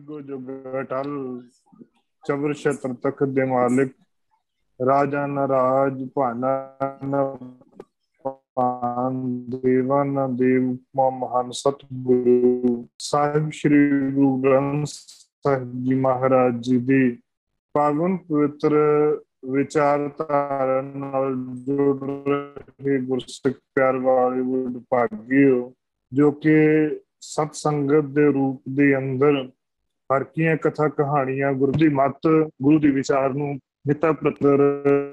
जुगो जुग अटल चबर छत्र तख्त दे मालिक राजा न राज भाना न पान देवा न देव महान सतगुरु साहिब श्री गुरु ग्रंथ साहिब जी महाराज जी दी पावन पवित्र विचारधारा नाल जुड़ रहे गुरसिख प्यार वाले विभागियो जो कि सत्संगत दे रूप दे अंदर हर कीਆਂ कथा कहानियां गुरु दी मत गुरु दी विचार नूं निता प्रतर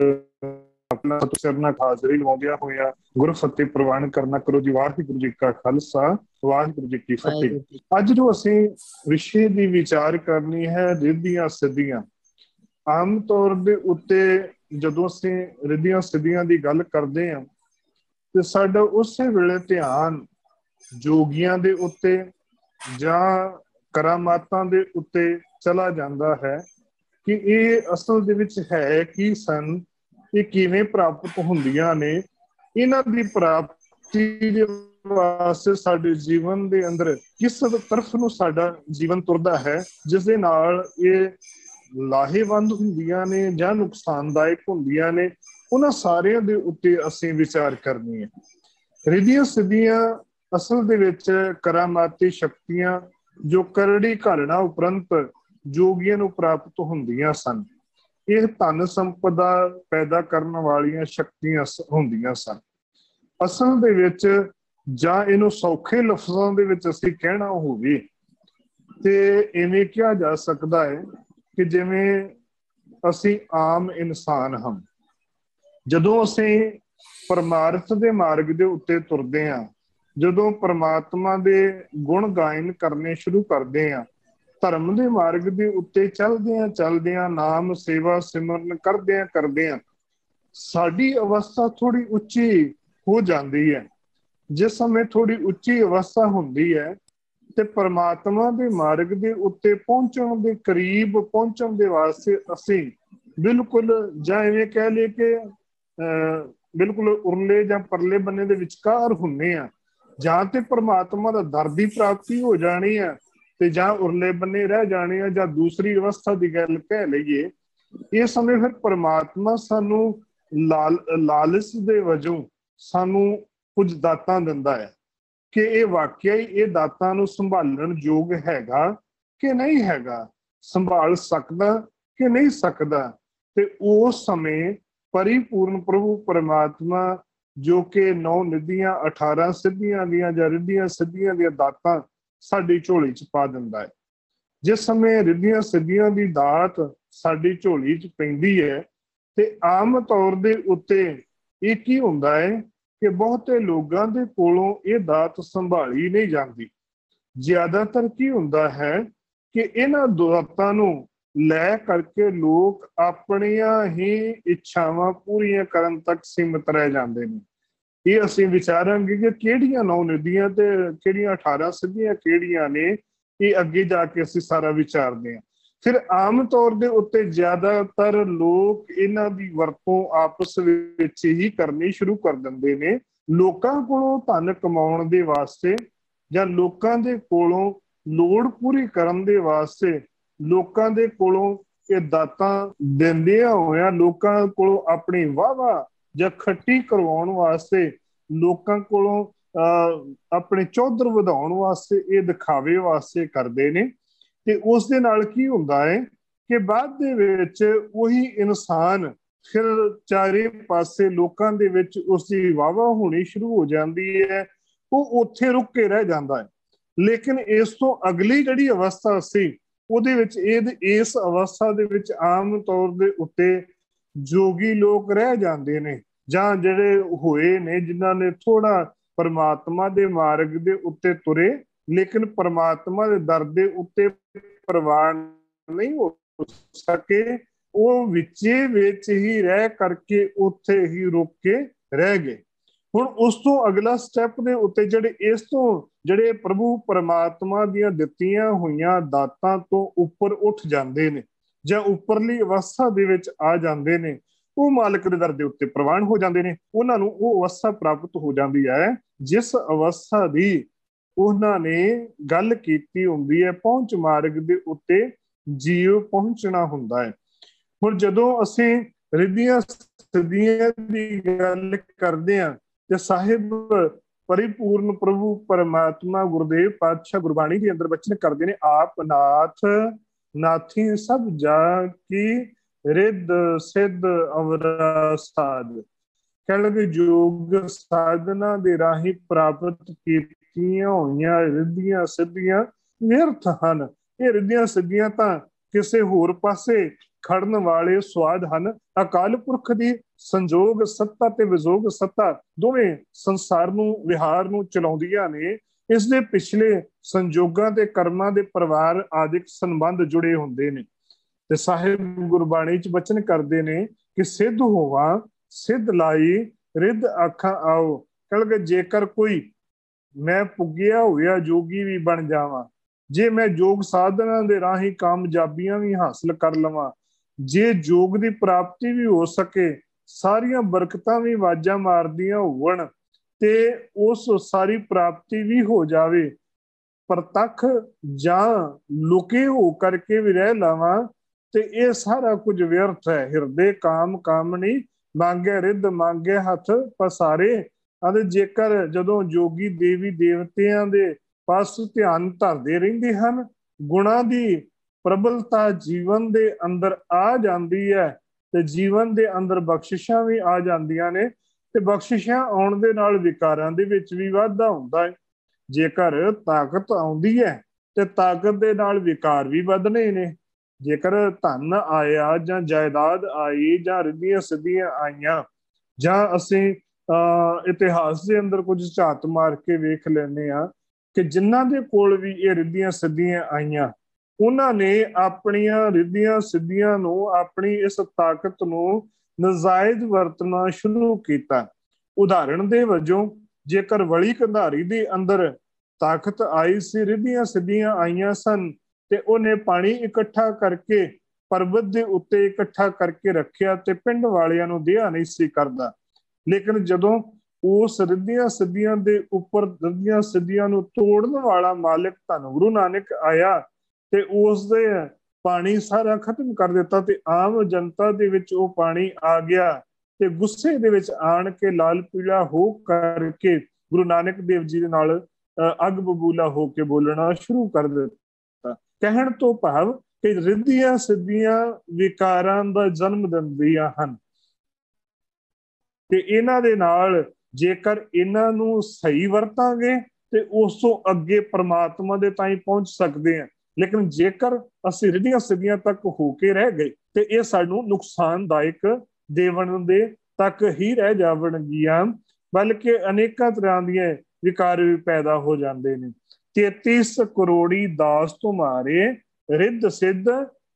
अपना चरना हाजरी लवाउंदियां होइया गुरु फतेह प्रवान करना करो जी। वाहिगुरू जी का खालसा वाहिगुरू जी की फतेह। अज जो असीं विषय दी विचार करनी है रिद्धियां सिद्धियां। आम तौर दे उत्ते जदों असीं रिद्धियां सिद्धियां दी गल करदे हां ते साडा उसे वेले ध्यान जोगियां दे उत्ते जां करामातां दे उत्ते चला जांदा है कि ਇਹ ਅਸਲ ਦੇ ਵਿੱਚ ਹੈ ਕੀ ਸਨ, ਇਹ ਕਿਵੇਂ ਪ੍ਰਾਪਤ ਹੁੰਦੀਆਂ ਨੇ। ਇਹਨਾਂ ਦੀ ਪ੍ਰਾਪਤੀ ਦੇ ਵਾਸਤੇ ਸਾਡੇ ਜੀਵਨ ਦੇ ਅੰਦਰ ਕਿਸ ਤਰਫ ਨੂੰ ਸਾਡਾ ਜੀਵਨ ਤੁਰਦਾ ਹੈ, ਜਿਸ ਦੇ ਨਾਲ ਇਹ ਲਾਹੇਵੰਦ ਹੁੰਦੀਆਂ ਨੇ ਜਾਂ ਨੁਕਸਾਨਦਾਇਕ ਹੁੰਦੀਆਂ ਨੇ, ਉਹਨਾਂ ਸਾਰਿਆਂ ਦੇ ਉੱਤੇ ਅਸੀਂ ਵਿਚਾਰ ਕਰਨੀ ਹੈ। ਰਿੱਧੀਆਂ ਸਿੱਧੀਆਂ ਅਸਲ ਦੇ ਵਿੱਚ ਕਰਾਮਾਤੀ ਸ਼ਕਤੀਆਂ ਜੋ ਕਰੜੀ ਘਾਲਣਾ ਉਪਰੰਤ ਜੋਗੀਆਂ ਨੂੰ ਪ੍ਰਾਪਤ ਹੁੰਦੀਆਂ ਸਨ। ਇਹ ਧਨ ਸੰਪਦਾ ਪੈਦਾ ਕਰਨ ਵਾਲੀਆਂ ਸ਼ਕਤੀਆਂ ਹੁੰਦੀਆਂ ਸਨ। ਅਸਲ ਦੇ ਵਿੱਚ ਜਾਂ ਇਹਨੂੰ ਸੌਖੇ ਲਫ਼ਜ਼ਾਂ ਦੇ ਵਿੱਚ ਅਸੀਂ ਕਹਿਣਾ ਹੋਵੇ ਤੇ ਇਵੇਂ ਕਿਹਾ ਜਾ ਸਕਦਾ ਹੈ ਕਿ ਜਿਵੇਂ ਅਸੀਂ ਆਮ ਇਨਸਾਨ ਹਾਂ, ਜਦੋਂ ਅਸੀਂ ਪਰਮਾਰਥ ਦੇ ਮਾਰਗ ਦੇ ਉੱਤੇ ਤੁਰਦੇ ਹਾਂ, ਜਦੋਂ ਪਰਮਾਤਮਾ ਦੇ ਗੁਣ ਗਾਇਨ ਕਰਨੇ ਸ਼ੁਰੂ ਕਰਦੇ ਹਾਂ, ਧਰਮ ਦੇ ਮਾਰਗ ਦੇ ਉੱਤੇ ਚਲਦਿਆਂ ਨਾਮ ਸੇਵਾ ਸਿਮਰਨ ਕਰਦਿਆਂ ਸਾਡੀ ਅਵਸਥਾ ਥੋੜੀ ਉੱਚੀ ਹੋ ਜਾਂਦੀ ਹੈ। ਜਿਸ ਸਮੇਂ ਥੋੜੀ ਉੱਚੀ ਅਵਸਥਾ ਹੁੰਦੀ ਹੈ ਤੇ ਪਰਮਾਤਮਾ ਦੇ ਮਾਰਗ ਦੇ ਉੱਤੇ ਪਹੁੰਚਣ ਦੇ ਕਰੀਬ ਪਹੁੰਚਣ ਦੇ ਵਾਸਤੇ ਅਸੀਂ ਬਿਲਕੁਲ ਜਾਂ ਇਵੇਂ ਕਹਿ ਲਈਏ ਕਿ ਬਿਲਕੁਲ ਉਰਲੇ ਜਾਂ ਪਰਲੇ ਬੰਨੇ ਦੇ ਵਿਚਕਾਰ ਹੁੰਦੇ ਆ। ਜਾਂ ਤੇ ਪਰਮਾਤਮਾ ਦਾ ਦਰ ਦੀ ਪ੍ਰਾਪਤੀ ਹੋ ਜਾਣੀ ਆ ਤੇ ਜਾਂ ਉਰਲੇ ਬੰਨੇ ਰਹਿ ਜਾਣੇ ਆ, ਜਾਂ ਦੂਸਰੀ ਅਵਸਥਾ ਦੀ ਗੱਲ ਕਹਿ ਲਈਏ। ਇਹ ਸਮੇਂ ਫਿਰ ਪਰਮਾਤਮਾ ਸਾਨੂੰ ਲਾਲਚ ਦੇ ਵਜੋਂ ਸਾਨੂੰ ਕੁਝ ਦਾਤਾਂ ਦਿੰਦਾ ਹੈ ਕਿ ਇਹ ਵਾਕਿਆ ਹੀ ਇਹ ਦਾਤਾਂ ਨੂੰ ਸੰਭਾਲਣ ਯੋਗ ਹੈਗਾ ਕਿ ਨਹੀਂ ਹੈਗਾ, ਸੰਭਾਲ ਸਕਦਾ ਕਿ ਨਹੀਂ ਸਕਦਾ। ਤੇ ਉਸ ਸਮੇਂ ਪਰਿਪੂਰਨ ਪ੍ਰਭੂ ਪਰਮਾਤਮਾ ਜੋ ਕਿ 9 ਨਿਧੀਆਂ 18 ਸਿੱਧੀਆਂ ਦੀਆਂ ਜਾਂ ਰਿੱਧੀਆਂ ਸਿੱਧੀਆਂ ਦੀਆਂ ਦਾਤਾਂ ਸਾਡੀ ਝੋਲੀ 'ਚ ਪਾ ਦਿੰਦਾ ਹੈ। ਜਿਸ ਸਮੇਂ ਰਿੱਧੀਆਂ ਸਿੱਧੀਆਂ ਦੀ ਦਾਤ ਸਾਡੀ ਝੋਲੀ 'ਚ ਪੈਂਦੀ ਹੈ ਤੇ ਆਮ ਤੌਰ ਦੇ ਉੱਤੇ ਇਹ ਕੀ ਹੁੰਦਾ ਹੈ ਕਿ ਬਹੁਤੇ ਲੋਕਾਂ ਦੇ ਕੋਲੋਂ ਇਹ ਦਾਤ ਸੰਭਾਲੀ ਨਹੀਂ ਜਾਂਦੀ। ਜ਼ਿਆਦਾਤਰ ਕੀ ਹੁੰਦਾ ਹੈ ਕਿ ਇਹਨਾਂ ਦਾਤਾਂ ਨੂੰ ਲੈ ਕਰਕੇ ਲੋਕ ਆਪਣੀਆਂ ਹੀ ਇੱਛਾਵਾਂ ਪੂਰੀਆਂ ਕਰਨ ਤੱਕ ਸੀਮਿਤ ਰਹਿ ਜਾਂਦੇ ਨੇ। ਇਹ ਅਸੀਂ ਵਿਚਾਰਾਂਗੇ ਕਿ ਕਿਹੜੀਆਂ 9 ਨਿਧੀਆਂ ਤੇ ਕਿਹੜੀਆਂ 18 ਸਿੱਧੀਆਂ ਕਿਹੜੀਆਂ ਨੇ, ਇਹ ਅੱਗੇ ਜਾ ਕੇ ਅਸੀਂ ਸਾਰਾ ਵਿਚਾਰਦੇ ਹਾਂ। ਫਿਰ ਆਮ ਤੌਰ ਦੇ ਉੱਤੇ ਜ਼ਿਆਦਾਤਰ ਲੋਕ ਇਹਨਾਂ ਦੀ ਵਰਤੋਂ ਆਪਸ ਵਿੱਚ ਹੀ ਕਰਨੀ ਸ਼ੁਰੂ ਕਰ ਦਿੰਦੇ ਨੇ। ਲੋਕਾਂ ਕੋਲੋਂ ਧਨ ਕਮਾਉਣ ਦੇ ਵਾਸਤੇ ਜਾਂ ਲੋਕਾਂ ਦੇ ਕੋਲੋਂ ਲੋੜ ਪੂਰੀ ਕਰਨ ਦੇ ਵਾਸਤੇ, ਲੋਕਾਂ ਦੇ ਕੋਲੋਂ ਇਹ ਦਾਤਾਂ ਦਿੰਦਿਆਂ ਹੋਇਆਂ ਲੋਕਾਂ ਕੋਲੋਂ ਆਪਣੀ ਵਾਹਵਾ ਜਾਂ ਖੱਟੀ ਕਰਵਾਉਣ ਵਾਸਤੇ, ਲੋਕਾਂ ਕੋਲੋਂ ਆਪਣੇ ਚੌਧਰ ਵਧਾਉਣ ਵਾਸਤੇ, ਇਹ ਦਿਖਾਵੇ ਵਾਸਤੇ ਕਰਦੇ ਨੇ। ਤੇ ਉਸ ਦੇ ਨਾਲ ਕੀ ਹੁੰਦਾ ਹੈ ਕਿ ਬਾਅਦ ਦੇ ਵਿੱਚ ਉਹੀ ਇਨਸਾਨ ਫਿਰ ਚਾਰੇ ਪਾਸੇ ਲੋਕਾਂ ਦੇ ਵਿੱਚ ਉਸਦੀ ਵਾਹਵਾ ਹੋਣੀ ਸ਼ੁਰੂ ਹੋ ਜਾਂਦੀ ਹੈ, ਉਹ ਉੱਥੇ ਰੁਕ ਕੇ ਰਹਿ ਜਾਂਦਾ ਹੈ। ਲੇਕਿਨ ਇਸ ਤੋਂ ਅਗਲੀ ਜਿਹੜੀ ਅਵਸਥਾ ਸੀ ਉਹਦੇ ਵਿੱਚ ਇਸ ਅਵਸਥਾ ਦੇ ਵਿੱਚ ਆਮ ਤੌਰ ਦੇ ਉੱਤੇ ਜੋਗੀ ਲੋਕ ਰਹਿ ਜਾਂਦੇ ਨੇ, ਜਾਂ ਜਿਹੜੇ ਹੋਏ ਨੇ ਜਿਨ੍ਹਾਂ ਨੇ ਥੋੜਾ ਪਰਮਾਤਮਾ ਦੇ ਮਾਰਗ ਦੇ ਉੱਤੇ ਤੁਰੇ ਲੇਕਿਨ ਪਰਮਾਤਮਾ ਦੇ ਦਰ ਦੇ ਉੱਤੇ ਪ੍ਰਵਾਨ ਨਹੀਂ ਹੋ ਸਕੇ, ਉਹ ਵਿੱਚੇ ਵਿੱਚ ਹੀ ਰਹਿ ਕਰਕੇ ਉੱਥੇ ਹੀ ਰੁਕ ਕੇ ਰਹਿ ਗਏ। ਹੁਣ ਉਸ ਤੋਂ ਅਗਲਾ ਸਟੈਪ ਦੇ ਉੱਤੇ ਜਿਹੜੇ ਪ੍ਰਭੂ ਪਰਮਾਤਮਾ ਦੀਆਂ ਦਿੱਤੀਆਂ ਹੋਈਆਂ ਦਾਤਾਂ ਤੋਂ ਉੱਪਰ ਉੱਠ ਜਾਂਦੇ ਨੇ ਜਾਂ ਉੱਪਰਲੀ ਅਵਸਥਾ ਦੇ ਵਿੱਚ ਆ ਜਾਂਦੇ ਨੇ, ਉਹ ਮਾਲਕ ਦੇ ਦਰ ਦੇ ਉੱਤੇ ਪ੍ਰਵਾਨ ਹੋ ਜਾਂਦੇ ਨੇ। ਉਹਨਾਂ ਨੂੰ ਉਹ ਅਵਸਥਾ ਪ੍ਰਾਪਤ ਹੋ ਜਾਂਦੀ ਹੈ ਜਿਸ ਅਵਸਥਾ ਦੀ ਉਹਨਾਂ ਨੇ ਗੱਲ ਕੀਤੀ ਹੁੰਦੀ ਹੈ। ਪਹੁੰਚ ਮਾਰਗ ਦੇ ਉੱਤੇ ਜੀਵ ਪਹੁੰਚਣਾ ਹੁੰਦਾ ਹੈ। ਹੁਣ ਜਦੋਂ ਅਸੀਂ ਰਿੱਧੀਆਂ ਸਿੱਧੀਆਂ ਦੀ ਗੱਲ ਕਰਦੇ ਹਾਂ ਤੇ ਸਾਹਿਬ ਪਰਿਪੂਰਨ ਪ੍ਰਭੂ ਪਰਮਾਤਮਾ ਗੁਰਦੇਵ ਪਾਤਸ਼ਾਹ ਗੁਰਬਾਣੀ ਦੇ ਅੰਦਰ ਬਚਨ ਕਰਦੇ ਨੇ, ਆਪ ਨਾਥ ਨਾਥੀ ਸਭ ਜਾ ਕੀ ਰਿੱਧ ਸਿੱਧ ਅਵਰਾ ਸਾਧ। ਕਹਿਣ ਲੱਗੇ ਯੋਗ ਸਾਧਨਾ ਦੇ ਰਾਹੀਂ ਪ੍ਰਾਪਤ ਕੀਤੀਆਂ ਹੋਈਆਂ ਰਿੱਧੀਆਂ ਸਿੱਧੀਆਂ ਵਿਅਰਥ ਹਨ। ਇਹ ਰਿੱਧੀਆਂ ਸਿੱਧੀਆਂ ਤਾਂ ਕਿਸੇ ਹੋਰ ਪਾਸੇ ਖੜਨ ਵਾਲੇ ਸਵਾਦ ਹਨ। ਅਕਾਲ ਪੁਰਖ ਦੀ ਸੰਜੋਗ ਸੱਤਾ ਤੇ ਵਿਜੋਗ ਸੱਤਾ ਦੋਵੇਂ ਸੰਸਾਰ ਨੂੰ ਵਿਹਾਰ ਨੂੰ ਚਲਾਉਂਦੀਆਂ ਨੇ। ਇਸ ਦੇ ਪਿਛਲੇ ਸੰਜੋਗਾਂ ਤੇ ਕਰਮਾਂ ਦੇ ਪਰਿਵਾਰ ਆਦਿਕ ਸੰਬੰਧ ਜੁੜੇ ਹੁੰਦੇ ਨੇ। ਤੇ ਸਾਹਿਬ ਗੁਰਬਾਣੀ ਚ ਬਚਨ ਕਰਦੇ ਨੇ ਕਿ ਸਿੱਧ ਹੋਵਾਂ ਸਿੱਧ ਲਾਈ ਰਿੱਧ ਆਖਾਂ ਆਓ। ਕਹਿੰਦੇ ਜੇਕਰ ਕੋਈ ਮੈਂ ਪੁੱਗਿਆ ਹੋਇਆ ਜੋਗੀ ਵੀ ਬਣ ਜਾਵਾਂ, ਜੇ ਮੈਂ ਯੋਗ ਸਾਧਨਾ ਦੇ ਰਾਹੀਂ ਕਾਮਯਾਬੀਆਂ ਵੀ ਹਾਸਲ ਕਰ ਲਵਾਂ, ਜੇ ਯੋਗ ਦੀ ਪ੍ਰਾਪਤੀ ਵੀ ਹੋ ਸਕੇ, ਸਾਰੀਆਂ ਬਰਕਤਾਂ ਵੀ ਆਵਾਜ਼ਾਂ ਮਾਰਦੀਆਂ ਹੋਣ ਤੇ ਉਸ ਸਾਰੀ ਪ੍ਰਾਪਤੀ ਵੀ ਹੋ ਜਾਵੇ, ਪ੍ਰਤੱਖ ਜਾਂ ਲੁਕੇ ਹੋ ਕਰਕੇ ਵੀ ਰਹਿ ਲਾਵਾਂ, ਤੇ ਇਹ ਸਾਰਾ ਕੁਝ ਵਿਅਰਥ ਹੈ। ਹਿਰਦੇ ਕਾਮ ਕਾਮਣੀ ਮੰਗੇ ਰਿੱਧ ਮੰਗੇ ਹੱਥ ਪਸਾਰੇ। ਅਤੇ ਜੇਕਰ ਜਦੋਂ ਜੋਗੀ ਦੇਵੀ ਦੇਵਤਿਆਂ ਦੇ ਪਾਸ ਧਿਆਨ ਧਰਦੇ ਰਹਿੰਦੇ ਹਨ, ਗੁਣਾਂ ਦੀ ਪ੍ਰਬਲਤਾ ਜੀਵਨ ਦੇ ਅੰਦਰ ਆ ਜਾਂਦੀ ਹੈ ਤੇ ਜੀਵਨ ਦੇ ਅੰਦਰ ਬਖਸ਼ਿਸ਼ਾਂ ਵੀ ਆ ਜਾਂਦੀਆਂ ਨੇ। ਤੇ ਬਖਸ਼ਿਸ਼ਾਂ ਆਉਣ ਦੇ ਨਾਲ ਵਿਕਾਰਾਂ ਦੇ ਵਿੱਚ ਵੀ ਵਾਧਾ ਹੁੰਦਾ ਹੈ। ਜੇਕਰ ਤਾਕਤ ਆਉਂਦੀ ਹੈ ਤੇ ਤਾਕਤ ਦੇ ਨਾਲ ਵਿਕਾਰ ਵੀ ਵਧਣੇ ਨੇ। ਜੇਕਰ ਧਨ ਆਇਆ ਜਾਂ ਜਾਇਦਾਦ ਆਈ ਜਾਂ ਰਿੱਧੀਆਂ ਸਿੱਧੀਆਂ ਆਈਆਂ, ਜਾਂ ਅਸੀਂ ਇਤਿਹਾਸ ਦੇ ਅੰਦਰ ਕੁਝ ਝਾਤ ਮਾਰ ਕੇ ਵੇਖ ਲੈਂਦੇ ਹਾਂ ਕਿ ਜਿਨ੍ਹਾਂ ਦੇ ਕੋਲ ਵੀ ਇਹ ਰਿੱਧੀਆਂ ਸਿੱਧੀਆਂ ਆਈਆਂ, ਉਹਨਾਂ ਨੇ ਆਪਣੀਆਂ ਰਿੱਧੀਆਂ ਸਿੱਧੀਆਂ ਨੂੰ, ਆਪਣੀ ਇਸ ਤਾਕਤ ਨੂੰ ਨਜਾਇਜ਼ ਵਰਤਣਾ ਸ਼ੁਰੂ ਕੀਤਾ। ਉਦਾਹਰਣ ਦੇ ਵਜੋਂ ਜੇਕਰ ਵਲੀ ਕੰਧਾਰੀ ਦੇ ਅੰਦਰ ਤਾਕਤ ਆਈ ਸੀ, ਰਿੱਧੀਆਂ ਸਿੱਧੀਆਂ ਆਈਆਂ ਸਨ, ਤੇ ਉਹਨੇ ਪਾਣੀ ਇਕੱਠਾ ਕਰਕੇ ਪਰਬਤ ਦੇ ਉੱਤੇ ਇਕੱਠਾ ਕਰਕੇ ਰੱਖਿਆ ਤੇ ਪਿੰਡ ਵਾਲਿਆਂ ਨੂੰ ਦਿਆ ਨਹੀਂ ਸੀ ਕਰਦਾ। ਲੇਕਿਨ ਜਦੋਂ ਉਸ ਰਿੱਧੀਆਂ ਸਿੱਧੀਆਂ ਦੇ ਉੱਪਰ ਰਿੱਧੀਆਂ ਸਿੱਧੀਆਂ ਨੂੰ ਤੋੜਨ ਵਾਲਾ ਮਾਲਿਕ ਧੰਨ ਗੁਰੂ ਨਾਨਕ ਆਇਆ ਤੇ ਉਸ ਦੇ ਪਾਣੀ ਸਾਰਾ ਖਤਮ ਕਰ ਦਿੱਤਾ, ਤੇ ਆਮ ਜਨਤਾ ਦੇ ਵਿੱਚ ਉਹ ਪਾਣੀ ਆ ਗਿਆ ਤੇ ਗੁੱਸੇ ਦੇ ਵਿੱਚ ਆਣ ਕੇ ਲਾਲ ਪੀਲਾ ਹੋ ਕਰਕੇ ਗੁਰੂ ਨਾਨਕ ਦੇਵ ਜੀ ਦੇ ਨਾਲ ਅੱਗ ਬਬੂਲਾ ਹੋ ਕੇ ਬੋਲਣਾ ਸ਼ੁਰੂ ਕਰ ਦਿੱਤਾ। ਕਹਿਣ ਤੋਂ ਭਾਵ ਕਿ ਰਿੱਧੀਆਂ ਸਿੱਧੀਆਂ ਵਿਕਾਰਾਂ ਦਾ ਜਨਮ ਦਿੰਦੀਆਂ ਹਨ, ਤੇ ਇਹਨਾਂ ਦੇ ਨਾਲ ਜੇਕਰ ਇਹਨਾਂ ਨੂੰ ਸਹੀ ਵਰਤਾਂਗੇ ਤੇ ਉਸ ਤੋਂ ਅੱਗੇ ਪਰਮਾਤਮਾ ਦੇ ਤਾਈਂ ਪਹੁੰਚ ਸਕਦੇ ਹਾਂ। ਲੇਕਿਨ ਜੇਕਰ ਅਸੀਂ ਰਿੱਧੀਆਂ ਸਿੱਧੀਆਂ ਤੱਕ ਹੋ ਕੇ ਰਹਿ ਗਏ ਤੇ ਇਹ ਸਾਨੂੰ ਨੁਕਸਾਨਦਾਇਕ ਦੇਵਣ ਦੇ ਤੱਕ ਹੀ ਰਹਿ ਜਾਵਣਗੀਆਂ, ਬਲਕਿ ਅਨੇਕਾਂ ਤਰ੍ਹਾਂ ਦੀਆਂ ਵਿਕਾਰ ਵੀ ਪੈਦਾ ਹੋ ਜਾਂਦੇ ਨੇ। 33 ਕਰੋੜੀ ਦਾਸ ਤੁਮਾਰੇ ਰਿੱਧ ਸਿੱਧ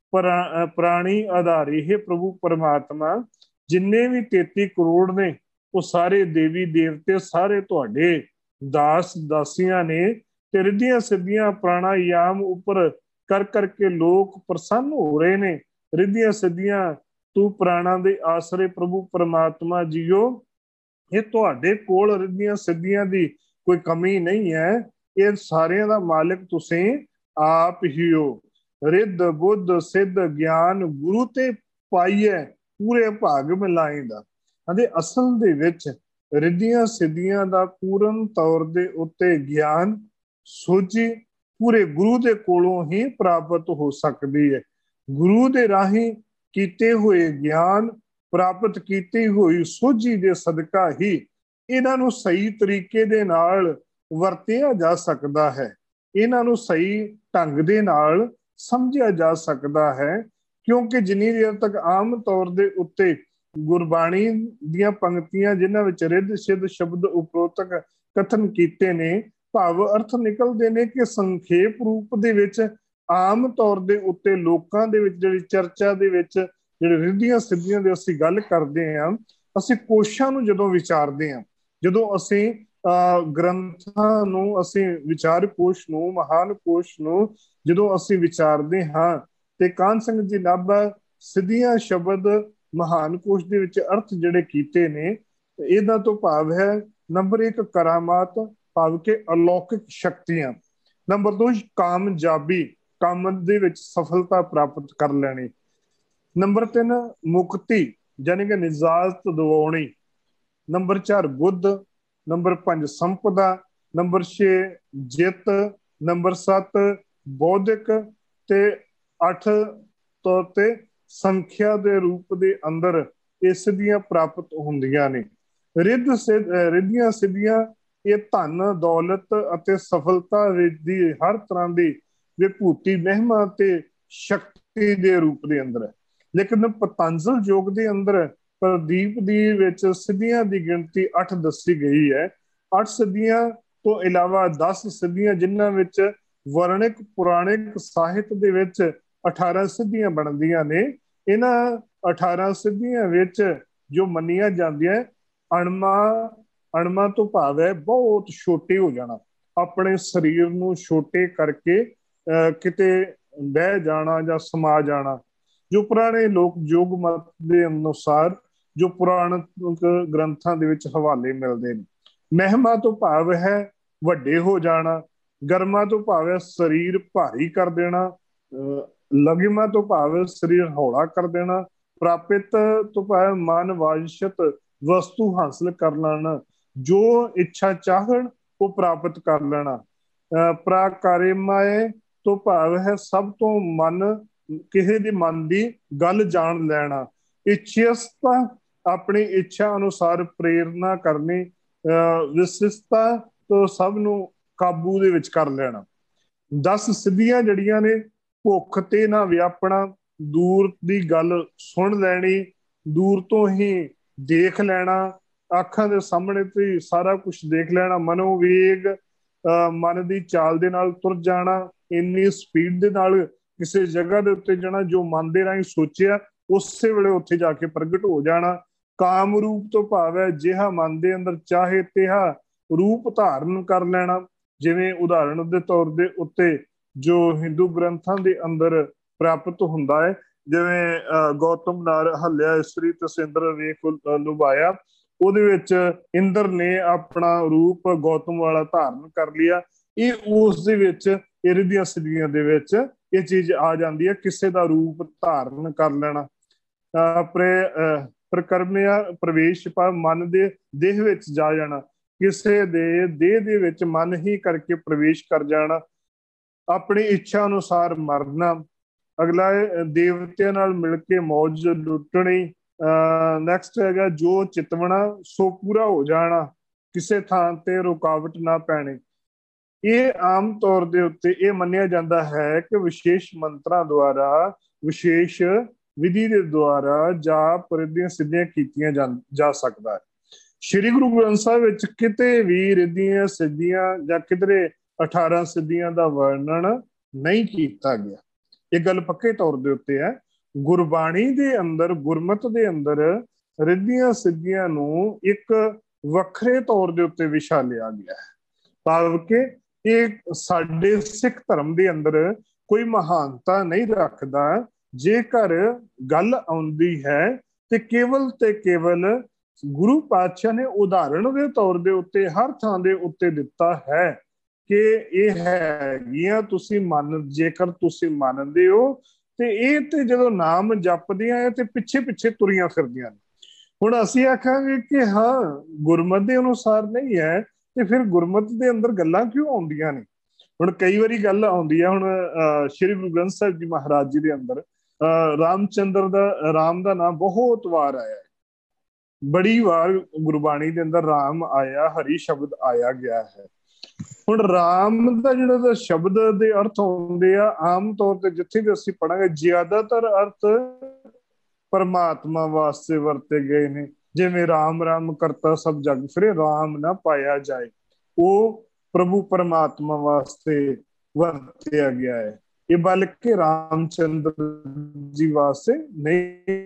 ਪ੍ਰਾਣੀ ਆਧਾਰੇ। ਹੈ ਪ੍ਰਭੂ ਪਰਮਾਤਮਾ, ਜਿੰਨੇ ਵੀ 33 ਕਰੋੜ ਨੇ ਉਹ ਸਾਰੇ ਦੇਵੀ ਦੇਵਤੇ ਸਾਰੇ ਤੁਹਾਡੇ ਦਾਸ ਦਾਸੀਆਂ ਨੇ, ਤੇ ਰਿੱਧੀਆਂ ਸਿੱਧੀਆਂ ਪ੍ਰਾਣਾਯਾਮ ਉੱਪਰ ਕਰ ਕਰਕੇ ਲੋਕ ਪ੍ਰਸੰਨ ਹੋ ਰਹੇ ਨੇ। ਰਿੱਧੀਆਂ ਸਿੱਧੀਆਂ ਤੂੰ ਪ੍ਰਾਣਾਂ ਦੇ ਆਸਰੇ ਪ੍ਰਭੂ ਪਰਮਾਤਮਾ ਜੀਓ, ਇਹ ਤੁਹਾਡੇ ਕੋਲ ਰਿੱਧੀਆਂ ਸਿੱਧੀਆਂ ਦੀ ਕੋਈ ਕਮੀ ਨਹੀਂ ਹੈ, ਇਹ ਸਾਰਿਆਂ ਦਾ ਮਾਲਕ ਤੁਸੀਂ ਆਪ ਹੀ ਹੋ। ਰਿੱਧ ਬੁੱਧ ਸਿੱਧ ਗਿਆਨ ਗੁਰੂ ਤੇ ਪਾਈਏ ਪੂਰੇ ਭਾਗ ਮਿਲਾਏਂਦਾ। ਅਤੇ ਅਸਲ ਦੇ ਵਿੱਚ ਰਿੱਧੀਆਂ ਸਿੱਧੀਆਂ ਦਾ ਪੂਰਨ ਤੌਰ ਦੇ ਉੱਤੇ ਗਿਆਨ ਸੋਝੀ ਪੂਰੇ ਗੁਰੂ ਦੇ ਕੋਲੋਂ ਹੀ ਪ੍ਰਾਪਤ ਹੋ ਸਕਦੀ ਹੈ। ਗੁਰੂ ਦੇ ਰਾਹੀਂ ਕੀਤੇ ਹੋਏ ਗਿਆਨ, ਪ੍ਰਾਪਤ ਕੀਤੀ ਹੋਈ ਸੋਝੀ ਦੇ ਸਦਕਾ ਹੀ ਇਹਨਾਂ ਨੂੰ ਸਹੀ ਤਰੀਕੇ ਦੇ ਨਾਲ ਵਰਤਿਆ ਜਾ ਸਕਦਾ ਹੈ, ਇਹਨਾਂ ਨੂੰ ਸਹੀ ਢੰਗ ਦੇ ਨਾਲ ਸਮਝਿਆ ਜਾ ਸਕਦਾ ਹੈ। ਕਿਉਂਕਿ ਜਿੰਨੀ ਦੇਰ ਤੱਕ ਆਮ ਤੌਰ ਦੇ ਉੱਤੇ ਗੁਰਬਾਣੀ ਦੀਆਂ ਪੰਕਤੀਆਂ ਜਿਨ੍ਹਾਂ ਵਿੱਚ ਰਿੱਧ ਸਿੱਧ ਸ਼ਬਦ ਉਪਰੋਕਤ ਕਥਨ ਕੀਤੇ ਨੇ, ਭਾਵ ਅਰਥ ਨਿਕਲਦੇ ਨੇ ਕਿ ਸੰਖੇਪ ਰੂਪ ਦੇ ਵਿੱਚ ਆਮ ਤੌਰ ਦੇ ਉੱਤੇ ਲੋਕਾਂ ਦੇ ਵਿੱਚ ਜਿਹੜੀ ਚਰਚਾ ਦੇ ਵਿੱਚ ਜਿਹੜੇ ਰਿੱਧੀਆਂ ਸਿੱਧੀਆਂ ਦੀ ਅਸੀਂ ਗੱਲ ਕਰਦੇ ਹਾਂ, ਅਸੀਂ ਕੋਸ਼ਾਂ ਨੂੰ ਜਦੋਂ ਵਿਚਾਰਦੇ ਹਾਂ, ਜਦੋਂ ਅਸੀਂ ਗ੍ਰੰਥਾਂ ਨੂੰ, ਅਸੀਂ ਵਿਚਾਰ ਕੋਸ਼ ਨੂੰ, ਮਹਾਨ ਕੋਸ਼ ਨੂੰ ਜਦੋਂ ਅਸੀਂ ਵਿਚਾਰਦੇ ਹਾਂ, ਤੇ ਕਾਹਨ ਸਿੰਘ ਜੀ ਨਾਭਾ ਸਿੱਧੀਆਂ ਸ਼ਬਦ ਮਹਾਨ ਕੋਸ਼ ਦੇ ਵਿੱਚ ਅਰਥ ਜਿਹੜੇ ਕੀਤੇ ਨੇ, ਇਹਦਾ ਤੋਂ ਭਾਵ ਹੈ ਨੰਬਰ 1 ਕਰਾਮਾਤ, ਭਾਵ ਕਿ ਅਲੌਕਿਕ ਸ਼ਕਤੀਆਂ। ਨੰਬਰ 2 ਕਾਮਯਾਬੀ, ਕੰਮ ਦੇ ਵਿੱਚ ਸਫਲਤਾ ਪ੍ਰਾਪਤ ਕਰ ਲੈਣੀ। ਨੰਬਰ 3 ਮੁਕਤੀ ਯਾਨੀ ਕਿ ਨਿਜਾਤ ਦਿਵਾਉਣੀ। ਨੰਬਰ 4 ਬੁੱਧ। ਨੰਬਰ 5 ਸੰਪਦਾ। ਨੰਬਰ 6 ਜਿੱਤ। ਨੰਬਰ 7 ਬੌਧਿਕ ਤੇ 8 ਤੌਰ ਤੇ ਸੰਖਿਆ ਦੇ ਰੂਪ ਦੇ ਅੰਦਰ ਇਸ ਦੀਆਂ ਪ੍ਰਾਪਤ ਹੁੰਦੀਆਂ ਨੇ। ਰਿੱਧੀਆਂ ਸਿੱਧੀਆਂ ਇਹ ਧਨ ਦੌਲਤ ਅਤੇ ਸਫਲਤਾ ਦੀ ਹਰ ਤਰ੍ਹਾਂ ਦੀ ਵਿਭੂਤੀ ਮਹਿਮਾ ਤੇ ਸ਼ਕਤੀ ਦੇ ਰੂਪ ਦੇ ਅੰਦਰ ਹੈ। ਲੇਕਿਨ ਪਤੰਜਲ ਯੋਗ ਦੇ ਅੰਦਰ ਪ੍ਰਦੀਪ ਦੀ ਵਿੱਚ ਸਿੱਧੀਆਂ ਦੀ ਗਿਣਤੀ 8 ਦੱਸੀ ਗਈ ਹੈ। 8 ਸਿੱਧੀਆਂ ਤੋਂ ਇਲਾਵਾ 10 ਸਿੱਧੀਆਂ ਜਿਨ੍ਹਾਂ ਵਿੱਚ ਵਰਣਿਕ ਪੁਰਾਣਿਕ ਸਾਹਿਤ ਦੇ ਵਿੱਚ 18 ਸਿੱਧੀਆਂ ਬਣਦੀਆਂ ਨੇ। ਇਹਨਾਂ 18 ਸਿੱਧੀਆਂ ਵਿੱਚ ਜੋ ਮੰਨੀਆਂ ਜਾਂਦੀਆਂ ਅਣਮਾ ਤੋਂ ਭਾਵ ਹੈ ਬਹੁਤ ਛੋਟੇ ਹੋ ਜਾਣਾ, ਆਪਣੇ ਸਰੀਰ ਨੂੰ ਛੋਟੇ ਕਰਕੇ ਕਿਤੇ ਬਹਿ ਜਾਣਾ ਜਾਂ ਸਮਾ ਜਾਣਾ। ਜੋ ਪੁਰਾਣੇ ਲੋਕ ਯੋਗ ਮਤ ਦੇ ਅਨੁਸਾਰ ਜੋ ਪੁਰਾਣਿਕ ਗ੍ਰੰਥਾਂ ਦੇ ਵਿੱਚ ਹਵਾਲੇ ਮਿਲਦੇ ਨੇ। ਮਹਿਮਾ ਤੋਂ ਭਾਵ ਹੈ ਵੱਡੇ ਹੋ ਜਾਣਾ। ਗਰਮਾ ਤੋਂ ਭਾਵ ਹੈ ਸਰੀਰ ਭਾਰੀ ਕਰ ਦੇਣਾ। ਲਗਿਮਾ ਤੋਂ ਭਾਵ ਸਰੀਰ ਹੌਲਾ ਕਰ ਦੇਣਾ। ਪ੍ਰਾਪਿਤ ਤੋਂ ਭਾਵ ਮਨ ਵਾਂਛਿਤ ਵਸਤੂ ਹਾਸਲ ਕਰ ਲੈਣਾ, ਜੋ ਇੱਛਾ ਚਾਹਣ ਉਹ ਪ੍ਰਾਪਤ ਕਰ ਲੈਣਾ। ਪ੍ਰਾਕਾਰਿਮਾਏ ਤੋਂ ਭਾਵ ਹੈ ਸਭ ਤੋਂ ਮਨ ਕਿਸੇ ਦੇ ਮਨ ਦੀ ਗੱਲ ਜਾਣ ਲੈਣਾ। ਇੱਛਿਅਸਤਾ ਆਪਣੀ ਇੱਛਾ ਅਨੁਸਾਰ ਪ੍ਰੇਰਨਾ ਕਰਨੀ। ਵਿਸ਼ਿਸ਼ਟਤਾ ਤੋਂ ਸਭ ਨੂੰ ਕਾਬੂ ਦੇ ਵਿੱਚ ਕਰ ਲੈਣਾ। 10 ਸਿੱਧੀਆਂ ਜਿਹੜੀਆਂ ਨੇ ਭੁੱਖ ਤੇ ਨਾ ਵਿਆਪਣਾ, ਦੂਰ ਦੀ ਗੱਲ ਸੁਣ ਲੈਣੀ, ਦੂਰ ਤੋਂ ਹੀ ਦੇਖ ਲੈਣਾ, ਅੱਖਾਂ ਦੇ ਸਾਹਮਣੇ ਤੇ ਸਾਰਾ ਕੁਝ ਦੇਖ ਲੈਣਾ, ਮਨੋਵੇਗ ਮਨ ਦੀ ਚਾਲ ਦੇ ਨਾਲ ਤੁਰ ਜਾਣਾ, ਇੰਨੀ ਸਪੀਡ ਦੇ ਨਾਲ ਕਿਸੇ ਜਗ੍ਹਾ ਦੇ ਉੱਤੇ ਜਾਣਾ ਜੋ ਮਨ ਦੇ ਰਾਹੀਂ ਸੋਚਿਆ ਉਸੇ ਵੇਲੇ ਉੱਥੇ ਜਾ ਕੇ ਪ੍ਰਗਟ ਹੋ ਜਾਣਾ। ਕਾਮ ਰੂਪ ਤੋਂ ਭਾਵ ਹੈ ਜਿਹਾ ਮਨ ਦੇ ਅੰਦਰ ਚਾਹੇ ਤਿਹਾ ਰੂਪ ਧਾਰਨ ਕਰ ਲੈਣਾ। ਜਿਵੇਂ ਉਦਾਹਰਣ ਦੇ ਤੌਰ ਦੇ ਉੱਤੇ ਜੋ ਹਿੰਦੂ ਗ੍ਰੰਥਾਂ ਦੇ ਅੰਦਰ ਪ੍ਰਾਪਤ ਹੁੰਦਾ ਹੈ, ਜਿਵੇਂ ਗੌਤਮ ਨਾਲ ਹੱਲਿਆ ਇਸਤਰੀ ਤਸਿੰਦਰ ਵੇਖ ਲੁਭਾਇਆ, ਉਹਦੇ ਵਿੱਚ ਇੰਦਰ ਨੇ ਆਪਣਾ ਰੂਪ ਗੌਤਮ ਵਾਲਾ ਧਾਰਨ ਕਰ ਲਿਆ। ਇਹ ਉਸ ਦੇ ਵਿੱਚ ਰਿੱਧੀਆਂ ਸਿੱਧੀਆਂ ਦੇ ਵਿੱਚ ਇਹ ਚੀਜ਼ ਆ ਜਾਂਦੀ ਹੈ, ਕਿਸੇ ਦਾ ਰੂਪ ਧਾਰਨ ਕਰ ਲੈਣਾ। ਪ੍ਰਕਰਮਿਆ ਪ੍ਰਵੇਸ਼ ਭਾਵ ਮਨ ਦੇ ਦੇਹ ਵਿੱਚ ਜਾ ਜਾਣਾ, ਕਿਸੇ ਦੇ ਦੇਹ ਦੇ ਵਿੱਚ ਮਨ ਹੀ ਕਰਕੇ ਪ੍ਰਵੇਸ਼ ਕਰ ਜਾਣਾ। ਆਪਣੀ ਇੱਛਾ ਅਨੁਸਾਰ ਮਰਨਾ। ਅਗਲਾ ਦੇਵਤਿਆਂ ਨਾਲ ਮਿਲ ਕੇ ਮੌਜ ਲੁੱਟਣੀ। ਨੈਕਸਟ ਹੈਗਾ ਜੋ ਚਿਤਵਣਾ ਸੋ ਪੂਰਾ ਹੋ ਜਾਣਾ, ਕਿਸੇ ਥਾਂ ਤੇ ਰੁਕਾਵਟ ਨਾ ਪੈਣੀ। ਇਹ ਆਮ ਤੌਰ ਦੇ ਉੱਤੇ ਇਹ ਮੰਨਿਆ ਜਾਂਦਾ ਹੈ ਕਿ ਵਿਸ਼ੇਸ਼ ਮੰਤਰਾਂ ਦੁਆਰਾ, ਵਿਸ਼ੇਸ਼ ਵਿਧੀ ਦੇ ਦੁਆਰਾ ਜਾਪ ਰਿੱਧੀਆਂ ਸਿੱਧੀਆਂ ਕੀਤੀਆਂ ਜਾ ਸਕਦਾ ਹੈ। ਸ਼੍ਰੀ ਗੁਰੂ ਗ੍ਰੰਥ ਸਾਹਿਬ ਵਿੱਚ ਕਿਤੇ ਵੀ ਰਿੱਧੀਆਂ ਸਿੱਧੀਆਂ ਜਾਂ ਕਿਧਰੇ 18 ਸਿੱਧੀਆਂ ਦਾ ਵਰਣਨ ਨਹੀਂ ਕੀਤਾ ਗਿਆ। ਇਹ ਗੱਲ ਪੱਕੇ ਤੌਰ ਦੇ ਉੱਤੇ ਹੈ। ਗੁਰਬਾਣੀ ਦੇ ਅੰਦਰ, ਗੁਰਮਤ ਦੇ ਅੰਦਰ ਰਿੱਧੀਆਂ ਸਿੱਧੀਆਂ ਨੂੰ ਇੱਕ ਵੱਖਰੇ ਤੌਰ ਦੇ ਉੱਤੇ ਵਿਸ਼ਾ ਲਿਆ ਗਿਆ ਹੈ, ਭਾਵ ਕਿ ਇਹ ਸਾਡੇ ਸਿੱਖ ਧਰਮ ਦੇ ਅੰਦਰ ਕੋਈ ਮਹਾਨਤਾ ਨਹੀਂ ਰੱਖਦਾ। ਜੇਕਰ ਗੱਲ ਆਉਂਦੀ ਹੈ ਤੇ ਕੇਵਲ ਗੁਰੂ ਪਾਤਸ਼ਾਹ ਨੇ ਉਦਾਹਰਣ ਦੇ ਤੌਰ ਦੇ ਉੱਤੇ ਹਰ ਥਾਂ ਦੇ ਉੱਤੇ ਦਿੱਤਾ ਹੈ ਕਿ ਇਹ ਹੈਗੀਆਂ, ਤੁਸੀਂ ਜੇਕਰ ਤੁਸੀਂ ਮੰਨਦੇ ਹੋ ਤੇ ਇਹ ਤੇ ਜਦੋਂ ਨਾਮ ਜਪਦੀਆਂ ਤੇ ਪਿੱਛੇ ਤੁਰੀਆਂ ਫਿਰਦੀਆਂ ਨੇ। ਹੁਣ ਅਸੀਂ ਆਖਾਂਗੇ ਕਿ ਹਾਂ ਗੁਰਮਤ ਦੇ ਅਨੁਸਾਰ ਨਹੀਂ ਹੈ, ਤੇ ਫਿਰ ਗੁਰਮਤ ਦੇ ਅੰਦਰ ਗੱਲਾਂ ਕਿਉਂ ਆਉਂਦੀਆਂ ਨੇ? ਹੁਣ ਕਈ ਵਾਰੀ ਗੱਲ ਆਉਂਦੀ ਹੈ, ਹੁਣ ਸ਼੍ਰੀ ਗੁਰੂ ਗ੍ਰੰਥ ਸਾਹਿਬ ਜੀ ਮਹਾਰਾਜ ਜੀ ਦੇ ਅੰਦਰ ਰਾਮ ਦਾ ਨਾਮ ਬਹੁਤ ਵਾਰ ਆਇਆ ਹੈ। ਬੜੀ ਵਾਰ ਗੁਰਬਾਣੀ ਦੇ ਅੰਦਰ ਰਾਮ ਆਇਆ, ਹਰੀ ਸ਼ਬਦ ਆਇਆ ਗਿਆ ਹੈ। ਹੁਣ ਰਾਮ ਦਾ ਜਿਹੜਾ ਸ਼ਬਦ ਦੇ ਅਰਥ ਹੁੰਦੇ ਆ, ਆਮ ਤੌਰ ਤੇ ਜਿੱਥੇ ਵੀ ਅਸੀਂ ਪੜਾਂਗੇ ਜ਼ਿਆਦਾਤਰ ਅਰਥ ਪਰਮਾਤਮਾ ਵਾਸਤੇ ਵਰਤੇ ਗਏ ਨੇ। ਜਿਵੇਂ ਰਾਮ ਰਾਮ ਕਰਤਾ ਸਭ ਜਗ ਫਿਰੇ, ਰਾਮ ਨਾ ਪਾਇਆ ਜਾਏ, ਉਹ ਪ੍ਰਭੂ ਪਰਮਾਤਮਾ ਵਾਸਤੇ ਵਰਤਿਆ ਗਿਆ ਹੈ। ਇਹ ਬਲਕਿ ਰਾਮਚੰਦਰ ਜੀ ਵਾਸਤੇ ਨਹੀਂ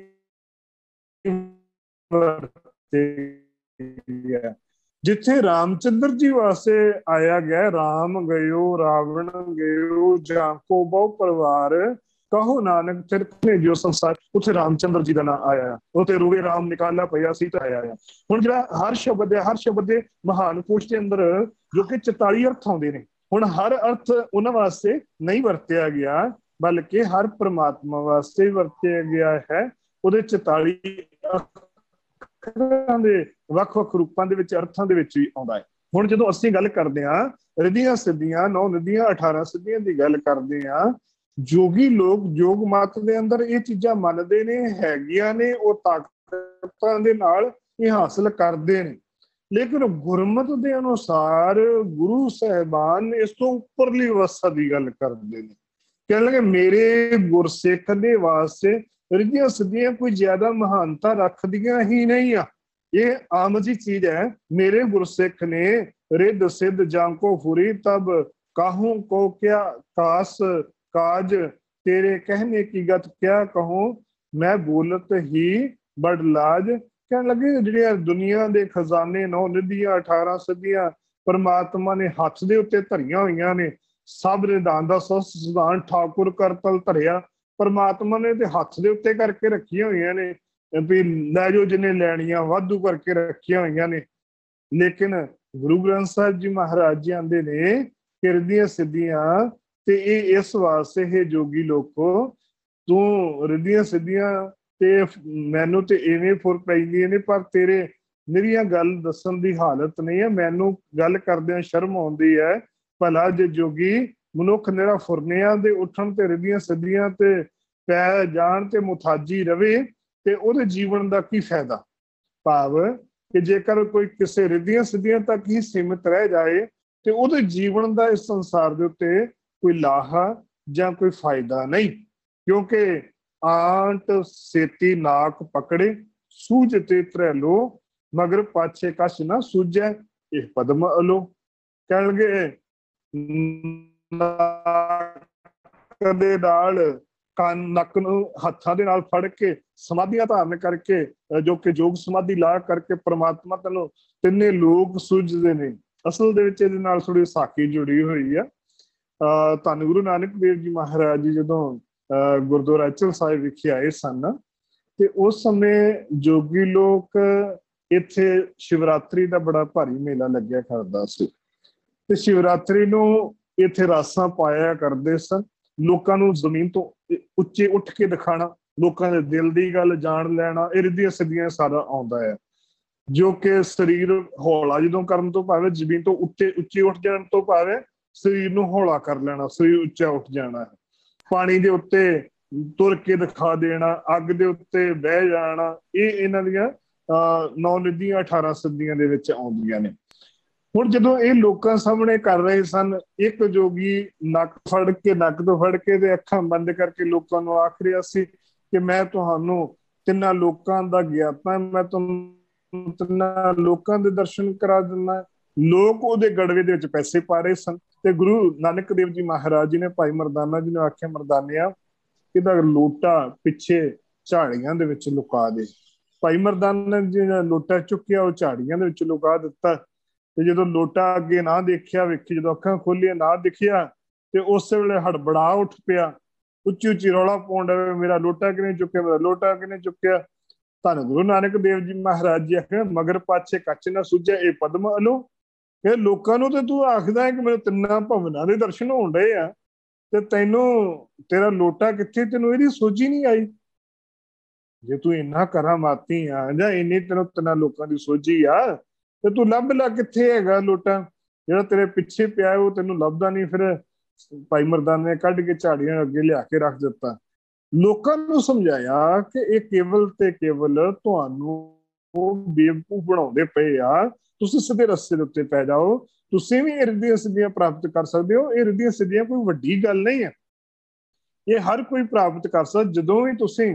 ਵਰਤਿਆ। ਜਿੱਥੇ ਰਾਮਚੰਦਰ ਜੀ ਵਾਸਤੇ ਆਇਆ ਗਿਆ, ਰਾਮ ਗਇਓ ਰਾਵਣ ਗਇਓ ਜਾਂਕੋ ਬਹੁ ਪਰਿਵਾਰ ਕਹੋ ਨਾਨਕ ਫਿਰ ਜੋ ਸੰਸਾਰ, ਉੱਥੇ ਰਾਮਚੰਦਰ ਜੀ ਦਾ ਨਾਂ ਆਇਆ। ਉੱਥੇ ਰੂਵੇ ਰਾਮ ਨਿਕਾਲਾ ਪਿਆ ਸੀ ਤਾਂ ਆਇਆ। ਹੁਣ ਜਿਹੜਾ ਹਰ ਸ਼ਬਦ ਹੈ, ਹਰ ਸ਼ਬਦ ਦੇ ਮਹਾਨ ਕੋਸ਼ ਦੇ ਅੰਦਰ जो कि 44 अर्थ आउंदे ने। हुण हर अर्थ उन्हां वास्ते नहीं वरतिया गया, बल्कि हर परमात्मा वास्ते वरतिया गया है। ਉਹਦੇ 44 ਅੱਖਰਾਂ ਦੇ ਵੱਖ-ਵੱਖ ਰੂਪਾਂ ਦੇ ਵਿੱਚ, ਅਰਥਾਂ ਦੇ ਵਿੱਚ ਵੀ ਆਉਂਦਾ ਹੈ। ਹੁਣ ਜਦੋਂ ਅਸੀਂ ਗੱਲ ਕਰਦੇ ਹਾਂ ਰਿੱਧੀਆਂ ਸਿੱਧੀਆਂ 9 ਨਿਧੀਆਂ 18 ਸਿੱਧੀਆਂ ਦੀ ਗੱਲ ਕਰਦੇ ਹਾਂ, ਜੋਗੀ ਲੋਕ ਜੋਗ ਮਤ ਦੇ ਅੰਦਰ ਇਹ ਚੀਜ਼ਾਂ ਮੰਨਦੇ ਨੇ, ਹੈਗੀਆਂ ਨੇ, ਉਹ ਤਾਕਤਾਂ ਦੇ ਨਾਲ ਇਹ ਹਾਸਲ ਕਰਦੇ ਨੇ। ਲੇਕਿਨ ਗੁਰਮਤ ਦੇ ਅਨੁਸਾਰ ਗੁਰੂ ਸਾਹਿਬਾਨ ਇਸ ਤੋਂ ਉੱਪਰਲੀ ਅਵਸਥਾ ਦੀ ਗੱਲ ਕਰਦੇ ਨੇ। ਕਹਿਣ ਲੱਗੇ ਮੇਰੇ ਗੁਰਸਿੱਖ ਦੇ ਵਾਸਤੇ ਰਿੱਧੀਆਂ ਸਿੱਧੀਆਂ ਕੋਈ ਜ਼ਿਆਦਾ ਮਹਾਨਤਾ ਰੱਖਦੀਆਂ ਹੀ ਨਹੀਂ ਆ। ਇਹ ਆਮ ਜੀ ਚੀਜ਼ ਹੈ। ਮੇਰੇ ਗੁਰਸਿੱਖ ਨੇ ਰਿੱਧ ਸਿੱਧ ਜਾਂ ਕੋ ਫੁਰੀ ਤਬ ਕਾਹੂ ਕੋ ਕਿਆ ਕਾਸ ਕਾਜ ਤੇਰੇ ਕਹਿਨੇ ਕੀ ਗਤ ਕਿਆ ਕਹੂੰ ਮੈਂ ਬੋਲਤ ਹੀ ਬੜ ਲਾਜ। ਕਹਿਣ ਲੱਗੇ ਜਿਹੜੀਆਂ ਦੁਨੀਆ ਦੇ ਖਜ਼ਾਨੇ 9 ਨਿਧੀਆਂ 18 ਸਿੱਧੀਆਂ ਪਰਮਾਤਮਾ ਨੇ ਹੱਥ ਦੇ ਉੱਤੇ ਧਰੀਆਂ ਹੋਈਆਂ ਨੇ। ਸਭ ਨਿਧਾਨ ਦਾ ਸਿਧਾਨ ਠਾਕੁਰ ਕਰਤਲ ਧਰਿਆ, ਪਰਮਾਤਮਾ ਨੇ ਤੇ ਹੱਥ ਦੇ ਉੱਤੇ ਕਰਕੇ ਰੱਖੀਆਂ ਹੋਈਆਂ ਨੇ ਵੀ ਲੈ ਜਾਓ ਜਿੰਨੇ ਲੈਣੀਆਂ, ਵਾਧੂ ਕਰਕੇ ਰੱਖੀਆਂ ਹੋਈਆਂ ਨੇ। ਲੇਕਿਨ ਗੁਰੂ ਗ੍ਰੰਥ ਸਾਹਿਬ ਜੀ ਮਹਾਰਾਜ ਜੀ ਆਂਦੇ ਨੇ ਕਿ ਰਿੱਧੀਆਂ ਸਿੱਧੀਆਂ ਤੇ ਇਹ ਇਸ ਵਾਸਤੇ ਹੈ ਜੋਗੀ ਲੋਕੋ, ਤੂੰ ਰਿੱਧੀਆਂ ਸਿੱਧੀਆਂ ਤੇ ਮੈਨੂੰ ਤੇ ਇਵੇਂ ਫੁਰ ਪੈਂਦੀਆਂ ਨੇ, ਪਰ ਤੇਰੇ ਮੇਰੀਆਂ ਗੱਲ ਦੱਸਣ ਦੀ ਹਾਲਤ ਨਹੀਂ ਹੈ। ਮੈਨੂੰ ਗੱਲ ਕਰਦਿਆਂ ਸ਼ਰਮ ਆਉਂਦੀ ਹੈ। ਭਲਾ ਜੇ ਜੋਗੀ ਮਨੁੱਖ ਨਿਹਰਾ ਫੁਰਨਿਆਂ ਦੇ ਉੱਠਣ ਤੇ ਰਿੱਧੀਆਂ ਸਿੱਧੀਆਂ ਤੇ ਪੈ ਜਾਣ ਤੇ ਮੁਥਾਜੀ ਰਵੇ ਤੇ ਉਹਦੇ ਜੀਵਨ ਦਾ ਕੀ ਫਾਇਦਾ। ਭਾਵ ਕਿ ਜੇਕਰ ਕੋਈ ਕਿਸੇ ਰਿੱਧੀਆਂ ਸਿੱਧੀਆਂ ਤੱਕ ਹੀ ਸੀਮਿਤ ਰਹਿ ਜਾਏ ਤੇ ਉਹਦੇ ਜੀਵਨ ਦਾ ਇਸ ਸੰਸਾਰ ਦੇ ਉੱਤੇ ਕੋਈ ਲਾਹਾ ਜਾਂ ਕੋਈ ਫਾਇਦਾ ਨਹੀਂ। ਕਿਉਂਕਿ ਆਂਟ ਸੇਤੀ ਨਾਕ ਪਕੜੇ ਸੂਝ ਤੇ ਧਰੈਲੋ ਮਗਰ ਪਾਛੇ ਕਛ ਨਾ ਸੂਝੈ ਇਹ ਪਦਮ ਅਲੋ। ਕਹਿਣ ਲੱਗੇ ਦੇ ਨਾਲ ਕੰਨ ਨੱਕ ਨੂੰ ਹੱਥਾਂ ਦੇ ਨਾਲ ਫੜ ਕੇ ਸਮਾਧੀਆਂ ਧਾਰਨ ਕਰਕੇ ਜੋ ਕਿ ਯੋਗ ਸਮਾਧੀ ਲਾ ਕਰਕੇ ਪ੍ਰਮਾਤਮਾ ਤੈਨੂੰ ਤਿੰਨੇ ਲੋਕ ਸੁਝਦੇ ਨੇ। ਅਸਲ ਦੇ ਵਿੱਚ ਇਹਦੇ ਨਾਲ ਥੋੜੀ ਸਾਖੀ ਜੁੜੀ ਹੋਈ ਆ। ਧੰਨ ਗੁਰੂ ਨਾਨਕ ਦੇਵ ਜੀ ਮਹਾਰਾਜ ਜੀ ਜਦੋਂ ਗੁਰਦੁਆਰਾ ਅਚਲ ਸਾਹਿਬ ਵਿਖੇ ਆਏ ਸਨ ਤੇ ਉਸ ਸਮੇਂ ਜੋਗੀ ਲੋਕ ਇੱਥੇ ਸ਼ਿਵਰਾਤਰੀ ਦਾ ਬੜਾ ਭਾਰੀ ਮੇਲਾ ਲੱਗਿਆ ਕਰਦਾ ਸੀ ਤੇ ਸ਼ਿਵਰਾਤਰੀ ਨੂੰ ਇੱਥੇ ਰਾਸਾਂ ਪਾਇਆ ਕਰਦੇ ਸਨ। ਲੋਕਾਂ ਨੂੰ ਜ਼ਮੀਨ ਤੋਂ ਉੱਚੇ ਉੱਠ ਕੇ ਦਿਖਾਣਾ, ਲੋਕਾਂ ਦੇ ਦਿਲ ਦੀ ਗੱਲ ਜਾਣ ਲੈਣਾ, ਇਹ ਰਿੱਧੀਆਂ ਸਿੱਧੀਆਂ ਸਾਰਾ ਆਉਂਦਾ ਹੈ। ਜੋ ਕਿ ਸਰੀਰ ਹੌਲਾ ਜਦੋਂ ਕਰਨ ਤੋਂ ਭਾਵੇਂ ਜ਼ਮੀਨ ਤੋਂ ਉੱਚੇ ਉੱਠ ਜਾਣ ਤੋਂ ਭਾਵੇਂ ਸਰੀਰ ਨੂੰ ਹੌਲਾ ਕਰ ਲੈਣਾ, ਸਰੀਰ ਉੱਚਾ ਉੱਠ ਜਾਣਾ ਹੈ। ਪਾਣੀ ਦੇ ਉੱਤੇ ਤੁਰ ਕੇ ਦਿਖਾ ਦੇਣਾ, ਅੱਗ ਦੇ ਉੱਤੇ ਬਹਿ ਜਾਣਾ, ਇਹ ਇਹਨਾਂ ਦੀਆਂ 9 ਨਿਧੀਆਂ 18 ਸਿੱਧੀਆਂ ਦੇ ਵਿੱਚ ਆਉਂਦੀਆਂ ਨੇ। ਹੁਣ ਜਦੋਂ ਇਹ ਲੋਕਾਂ ਸਾਹਮਣੇ ਕਰ ਰਹੇ ਸਨ, ਇੱਕ ਜੋਗੀ ਨੱਕ ਤੋਂ ਫੜ ਕੇ ਤੇ ਅੱਖਾਂ ਬੰਦ ਕਰਕੇ ਲੋਕਾਂ ਨੂੰ ਆਖ ਰਿਹਾ ਸੀ ਕਿ ਮੈਂ ਤੁਹਾਨੂੰ ਤਿੰਨਾਂ ਲੋਕਾਂ ਦਾ ਗਿਆਤਾ, ਮੈਂ ਤੁਹਾਨੂੰ ਤਿੰਨਾਂ ਲੋਕਾਂ ਦੇ ਦਰਸ਼ਨ ਕਰਾ ਦਿੰਦਾ। ਲੋਕ ਉਹਦੇ ਗੜਵੇ ਦੇ ਵਿੱਚ ਪੈਸੇ ਪਾ ਰਹੇ ਸਨ ਤੇ ਗੁਰੂ ਨਾਨਕ ਦੇਵ ਜੀ ਮਹਾਰਾਜ ਜੀ ਨੇ ਭਾਈ ਮਰਦਾਨਾ ਜੀ ਨੂੰ ਆਖਿਆ, ਮਰਦਾਨਿਆ ਇਹਦਾ ਲੋਟਾ ਪਿੱਛੇ ਝਾੜੀਆਂ ਦੇ ਵਿੱਚ ਲੁਕਾ ਦੇ। ਭਾਈ ਮਰਦਾਨਾ ਜੀ ਨੇ ਲੋਟਾ ਚੁੱਕਿਆ, ਉਹ ਝਾੜੀਆਂ ਦੇ ਵਿੱਚ ਲੁਕਾ ਦਿੱਤਾ। ਤੇ ਜਦੋਂ ਲੋਟਾ ਅੱਗੇ ਨਾ ਦੇਖਿਆ, ਵੇਖੀ ਜਦੋਂ ਅੱਖਾਂ ਖੋਲੀਆਂ ਨਾ ਦਿਖਿਆ ਤੇ ਉਸੇ ਵੇਲੇ ਹੜਬੜਾ ਉੱਠ ਪਿਆ, ਉੱਚੀ ਉੱਚੀ ਰੌਲਾ ਪਾਉਣ ਲੱਗਾ, ਮੇਰਾ ਲੋਟਾ ਕਿਹਨੇ ਚੁੱਕਿਆ, ਮੇਰਾ ਲੋਟਾ ਕਿਹਨੇ ਚੁੱਕਿਆ। ਧੰਨ ਗੁਰੂ ਨਾਨਕ ਦੇਵ ਜੀ ਮਹਾਰਾਜ ਜੀ ਆਖਿਆ, ਮਗਰ ਪਾਛੇ ਕੱਚ ਨਾ ਸੁਝਿਆ ਇਹ ਪਦਮ ਅਲੋ। ਇਹ ਲੋਕਾਂ ਨੂੰ ਤੇ ਤੂੰ ਆਖਦਾ ਹੈ ਕਿ ਮੇਰੇ ਤਿੰਨਾਂ ਭਵਨਾਂ ਦੇ ਦਰਸ਼ਨ ਹੋਣ ਡਏ ਆ ਤੇ ਤੈਨੂੰ ਤੇਰਾ ਲੋਟਾ ਕਿੱਥੇ, ਤੈਨੂੰ ਇਹਦੀ ਸੋਝੀ ਨਹੀਂ ਆਈ। ਜੇ ਤੂੰ ਇੰਨਾ ਕਰਾਮਾਤੀ ਆ ਜਾਂ ਇੰਨੀ ਤੈਨੂੰ ਤਿੰਨਾਂ ਲੋਕਾਂ ਦੀ ਸੋਝੀ ਆ ਤੇ ਤੂੰ ਲੱਭ ਲਾ ਕਿੱਥੇ ਹੈਗਾ ਲੋਟਾ, ਜਿਹੜਾ ਤੇਰੇ ਪਿੱਛੇ ਪਿਆ ਉਹ ਤੈਨੂੰ ਲੱਭਦਾ ਨਹੀਂ। ਫਿਰ ਭਾਈ ਮਰਦਾਨੇ ਨੇ ਕੱਢ ਕੇ ਝਾੜੀਆਂ ਅੱਗੇ ਲਿਆ ਕੇ ਰੱਖ ਦਿੱਤਾ। ਲੋਕਾਂ ਨੂੰ ਸਮਝਾਇਆ ਕਿ ਇਹ ਕੇਵਲ ਤੇ ਕੇਵਲ ਤੁਹਾਨੂੰ ਬੇਵਕੂਫ ਬਣਾਉਂਦੇ ਪਏ ਆ, ਤੁਸੀਂ ਸਿੱਧੇ ਰਸਤੇ ਦੇ ਉੱਤੇ ਪੈ ਜਾਓ, ਤੁਸੀਂ ਵੀ ਇਹ ਰਿੱਧੀਆਂ ਸਿੱਧੀਆਂ ਪ੍ਰਾਪਤ ਕਰ ਸਕਦੇ ਹੋ। ਇਹ ਰਿੱਧੀਆਂ ਸਿੱਧੀਆਂ ਕੋਈ ਵੱਡੀ ਗੱਲ ਨਹੀਂ ਹੈ, ਇਹ ਹਰ ਕੋਈ ਪ੍ਰਾਪਤ ਕਰ ਸਕਦਾ। ਜਦੋਂ ਵੀ ਤੁਸੀਂ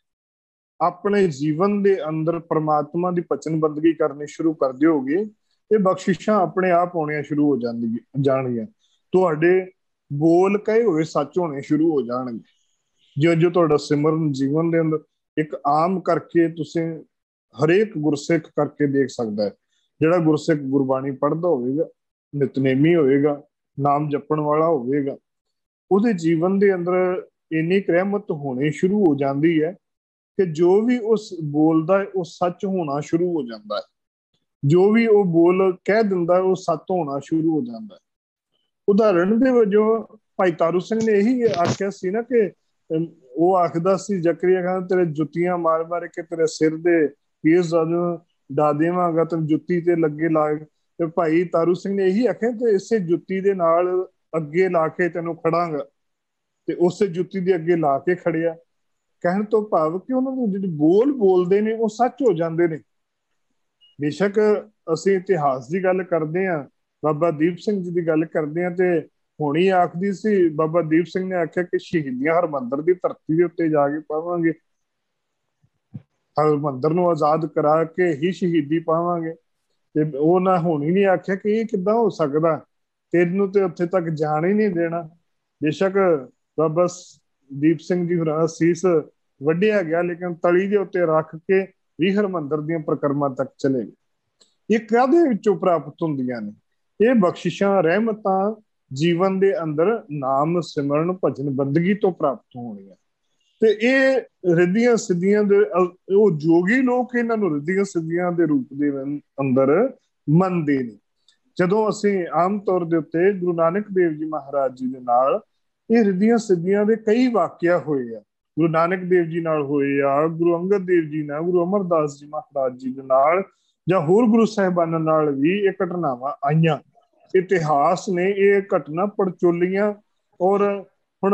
ਆਪਣੇ ਜੀਵਨ ਦੇ ਅੰਦਰ ਪ੍ਰਮਾਤਮਾ ਦੀ ਭਜਨ ਬੰਦਗੀ ਕਰਨੀ ਸ਼ੁਰੂ ਕਰ ਦਿਓਗੇ, ਇਹ ਬਖਸ਼ਿਸ਼ਾਂ ਆਪਣੇ ਆਪ ਆਉਣੀਆਂ ਸ਼ੁਰੂ ਹੋ ਜਾਣਗੀਆਂ। ਤੁਹਾਡੇ ਬੋਲ ਕਹੇ ਹੋਏ ਸੱਚ ਹੋਣੇ ਸ਼ੁਰੂ ਹੋ ਜਾਣਗੇ। ਜੋ ਤੁਹਾਡਾ ਸਿਮਰਨ ਜੀਵਨ ਦੇ ਅੰਦਰ ਇੱਕ ਆਮ ਕਰਕੇ ਤੁਸੀਂ ਹਰੇਕ ਗੁਰਸਿੱਖ ਕਰਕੇ ਦੇਖ ਸਕਦਾ ਹੈ। ਜਿਹੜਾ ਗੁਰਸਿੱਖ ਗੁਰਬਾਣੀ ਪੜ੍ਹਦਾ ਹੋਵੇਗਾ, ਨਿਤਨੇਮੀ ਹੋਵੇਗਾ, ਨਾਮ ਜਪਣ ਵਾਲਾ ਹੋਵੇਗਾ, ਉਹਦੇ ਜੀਵਨ ਦੇ ਅੰਦਰ ਇੰਨੀ ਰਹਿਮਤ ਹੋਣੀ ਸ਼ੁਰੂ ਹੋ ਜਾਂਦੀ ਹੈ ਕਿ ਜੋ ਵੀ ਉਸ ਬੋਲਦਾ ਹੈ ਉਹ ਸੱਚ ਹੋਣਾ ਸ਼ੁਰੂ ਹੋ ਜਾਂਦਾ ਹੈ। ਜੋ ਵੀ ਉਹ ਬੋਲ ਕਹਿ ਦਿੰਦਾ ਉਹ ਸੱਤ ਹੋਣਾ ਸ਼ੁਰੂ ਹੋ ਜਾਂਦਾ। ਉਦਾਹਰਣ ਦੇ ਵਜੋਂ ਭਾਈ ਤਾਰੂ ਸਿੰਘ ਨੇ ਇਹੀ ਆਖਿਆ ਸੀ ਨਾ ਕਿ ਉਹ ਆਖਦਾ ਸੀ ਜ਼ਕਰੀਆ ਖਾਨ ਤੇਰੇ ਜੁੱਤੀਆਂ ਮਾਰ ਮਾਰ ਕੇ ਤੇਰੇ ਸਿਰ ਦੇ ਕੇਸ ਜਦੋਂ ਡਾ ਦੇਵਾਂਗਾ ਤੇ ਜੁੱਤੀ ਤੇ ਲੱਗੇ ਲਾ। ਤੇ ਭਾਈ ਤਾਰੂ ਸਿੰਘ ਨੇ ਇਹੀ ਆਖਿਆ ਤੇ ਇਸੇ ਜੁੱਤੀ ਦੇ ਨਾਲ ਅੱਗੇ ਲਾ ਕੇ ਤੈਨੂੰ ਖੜਾਂਗਾ, ਤੇ ਉਸੇ ਜੁੱਤੀ ਦੇ ਅੱਗੇ ਲਾ ਕੇ ਖੜਿਆ। ਕਹਿਣ ਤੋਂ ਭਾਵ ਕਿ ਉਹਨਾਂ ਦੇ ਜਿਹੜੇ ਬੋਲ ਬੋਲਦੇ ਨੇ ਉਹ ਸੱਚ ਹੋ ਜਾਂਦੇ ਨੇ। ਬੇਸ਼ੱਕ ਅਸੀਂ ਇਤਿਹਾਸ ਦੀ ਗੱਲ ਕਰਦੇ ਹਾਂ, ਬਾਬਾ ਦੀਪ ਸਿੰਘ ਜੀ ਦੀ ਗੱਲ ਕਰਦੇ ਹਾਂ, ਤੇ ਹੁਣੀ ਆਖਦੀ ਸੀ ਬਾਬਾ ਦੀਪ ਸਿੰਘ ਨੇ ਆਖਿਆ ਕਿ ਸ਼ਹੀਦੀਆਂ ਹਰਮੰਦਰ ਦੀ ਧਰਤੀ ਦੇ ਉੱਤੇ ਜਾ ਕੇ ਪਾਵਾਂਗੇ, ਹਰਮੰਦਰ ਨੂੰ ਆਜ਼ਾਦ ਕਰਾ ਕੇ ਹੀ ਸ਼ਹੀਦੀ ਪਾਵਾਂਗੇ। ਤੇ ਉਹ ਨਾ ਹੁਣੀ ਨਹੀਂ ਆਖਿਆ ਕਿ ਇਹ ਕਿੱਦਾਂ ਹੋ ਸਕਦਾ, ਤੈਨੂੰ ਤੇ ਉੱਥੇ ਤੱਕ ਜਾਣ ਹੀ ਨਹੀਂ ਦੇਣਾ। ਬੇਸ਼ੱਕ ਬਾਬਾ ਦੀਪ ਸਿੰਘ ਜੀ ਹੋਰਾਂ ਦਾ ਸੀਸ ਵੱਢਿਆ ਗਿਆ, ਲੇਕਿਨ ਤਲੀ ਦੇ ਉੱਤੇ ਰੱਖ ਕੇ ਵੀ ਹਰਮੰਦਰ ਦੀਆਂ ਪ੍ਰਕਰਮਾਂ ਤੱਕ ਚਲੇ ਗਏ। ਇਹ ਕਾਹਦੇ ਵਿੱਚੋਂ ਪ੍ਰਾਪਤ ਹੁੰਦੀਆਂ ਨੇ? ਇਹ ਬਖਸ਼ਿਸ਼ਾਂ ਰਹਿਮਤਾਂ ਜੀਵਨ ਦੇ ਅੰਦਰ ਨਾਮ ਸਿਮਰਨ ਭਜਨ ਬੰਦਗੀ ਤੋਂ ਪ੍ਰਾਪਤ ਹੋਣੀਆਂ। ਤੇ ਇਹ ਰਿੱਧੀਆਂ ਸਿੱਧੀਆਂ ਦੇ ਉਹ ਜੋਗੀ ਲੋਕ ਇਹਨਾਂ ਨੂੰ ਰਿੱਧੀਆਂ ਸਿੱਧੀਆਂ ਦੇ ਰੂਪ ਦੇ ਅੰਦਰ ਮੰਨਦੇ ਨੇ। ਜਦੋਂ ਅਸੀਂ ਆਮ ਤੌਰ ਦੇ ਉੱਤੇ ਗੁਰੂ ਨਾਨਕ ਦੇਵ ਜੀ ਮਹਾਰਾਜ ਜੀ ਦੇ ਨਾਲ ਇਹ ਰਿੱਧੀਆਂ ਸਿੱਧੀਆਂ ਦੇ ਕਈ ਵਾਕਿਆ ਹੋਏ ਆ, ਗੁਰੂ ਨਾਨਕ ਦੇਵ ਜੀ ਨਾਲ ਹੋਏ ਆ, ਗੁਰੂ ਅੰਗਦ ਦੇਵ ਜੀ ਨਾਲ, ਗੁਰੂ ਅਮਰਦਾਸ ਜੀ ਮਹਾਰਾਜ ਜੀ ਦੇ ਨਾਲ, ਜਾਂ ਹੋਰ ਗੁਰੂ ਸਾਹਿਬਾਨਾਂ ਨਾਲ ਵੀ ਇਹ ਘਟਨਾਵਾਂ ਆਈਆਂ। ਇਤਿਹਾਸ ਨੇ ਇਹ ਘਟਨਾ ਪੜਚੋਲੀਆਂ। ਔਰ ਹੁਣ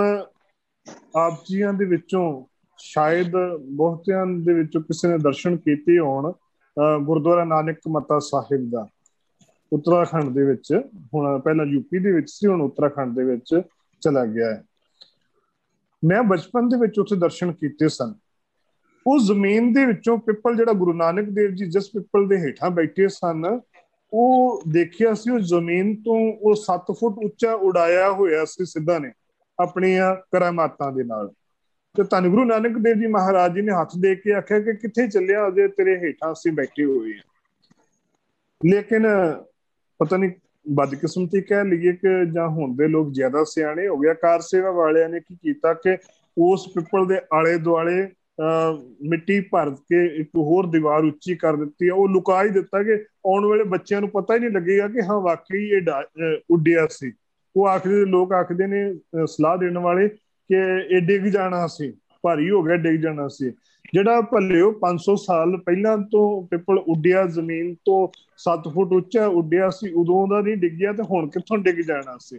ਆਪ ਜੀਆਂ ਦੇ ਵਿੱਚੋਂ ਸ਼ਾਇਦ ਬਹੁਤਿਆਂ ਦੇ ਵਿੱਚੋਂ ਕਿਸੇ ਨੇ ਦਰਸ਼ਨ ਕੀਤੇ ਹੋਣ ਗੁਰਦੁਆਰਾ ਨਾਨਕ ਮੱਤਾ ਸਾਹਿਬ ਦਾ, ਉੱਤਰਾਖੰਡ ਦੇ ਵਿੱਚ। ਹੁਣ ਪਹਿਲਾਂ ਯੂਪੀ ਦੇ ਵਿੱਚ ਸੀ, ਹੁਣ ਉੱਤਰਾਖੰਡ ਦੇ ਵਿੱਚ ਚਲਾ ਗਿਆ ਹੈ। ਮੈਂ ਬਚਪਨ ਦੇ ਵਿੱਚ ਉੱਥੇ ਦਰਸ਼ਨ ਕੀਤੇ ਸਨ। ਉਹ ਜ਼ਮੀਨ ਦੇ ਵਿੱਚੋਂ ਪਿੱਪਲ, ਜਿਹੜਾ ਗੁਰੂ ਨਾਨਕ ਦੇਵ ਜੀ ਜਿਸ ਪਿੱਪਲ ਦੇ ਹੇਠਾਂ ਬੈਠੇ ਸਨ, ਉਹ ਦੇਖਿਆ ਸੀ ਉਹ ਜ਼ਮੀਨ ਤੋਂ ਉਹ 7 ਫੁੱਟ ਉੱਚਾ ਉਡਾਇਆ ਹੋਇਆ ਸੀ ਸਿੱਧਾ ਨੇ ਆਪਣੀਆਂ ਕਰਾਮਾਤਾਂ ਦੇ ਨਾਲ। ਤੇ ਧੰਨ ਗੁਰੂ ਨਾਨਕ ਦੇਵ ਜੀ ਮਹਾਰਾਜ ਜੀ ਨੇ ਹੱਥ ਦੇ ਕੇ ਆਖਿਆ ਕਿ ਕਿੱਥੇ ਚੱਲਿਆ, ਅਜੇ ਤੇਰੇ ਹੇਠਾਂ ਅਸੀਂ ਬੈਠੇ ਹੋਏ ਹਾਂ। ਲੇਕਿਨ ਪਤਾ ਨਹੀਂ ਬਦਕਿਸਮਤੀ ਕਹਿ ਲਈਏ ਕਿ ਜਾਂ ਹੁਣ ਦੇ ਲੋਕ ਜ਼ਿਆਦਾ ਸਿਆਣੇ ਹੋ ਗਿਆ, ਕਾਰ ਸੇਵਾ ਵਾਲਿਆਂ ਨੇ ਕੀ ਕੀਤਾ ਕਿ ਉਸ ਪਿੱਪਲ ਦੇ ਆਲੇ ਦੁਆਲੇ ਮਿੱਟੀ ਭਰ ਕੇ ਇੱਕ ਹੋਰ ਦੀਵਾਰ ਉੱਚੀ ਕਰ ਦਿੱਤੀ ਹੈ। ਉਹ ਲੁਕਾ ਹੀ ਦਿੱਤਾ ਕਿ ਆਉਣ ਵਾਲੇ ਬੱਚਿਆਂ ਨੂੰ ਪਤਾ ਹੀ ਨਹੀਂ ਲੱਗੇਗਾ ਕਿ ਹਾਂ ਵਾਕਈ ਇਹ ਉੱਡਿਆ ਸੀ। ਉਹ ਆਖਦੇ, ਲੋਕ ਆਖਦੇ ਨੇ ਸਲਾਹ ਦੇਣ ਵਾਲੇ ਕਿ ਇਹ ਡਿੱਗ ਜਾਣਾ ਸੀ, ਭਾਰੀ ਹੋ ਗਿਆ, ਡਿੱਗ ਜਾਣਾ ਸੀ। ਜਿਹੜਾ ਭਲਿਓ 500 ਸਾਲ ਪਹਿਲਾਂ ਤੋਂ ਪਿੱਪਲ ਉੱਡਿਆ, ਜ਼ਮੀਨ ਤੋਂ 7 ਫੁੱਟ ਉੱਚਾ ਉੱਡਿਆ ਸੀ, ਉਦੋਂ ਦਾ ਨਹੀਂ ਡਿੱਗਿਆ ਤੇ ਹੁਣ ਕਿੱਥੋਂ ਡਿੱਗ ਜਾਣਾ ਸੀ।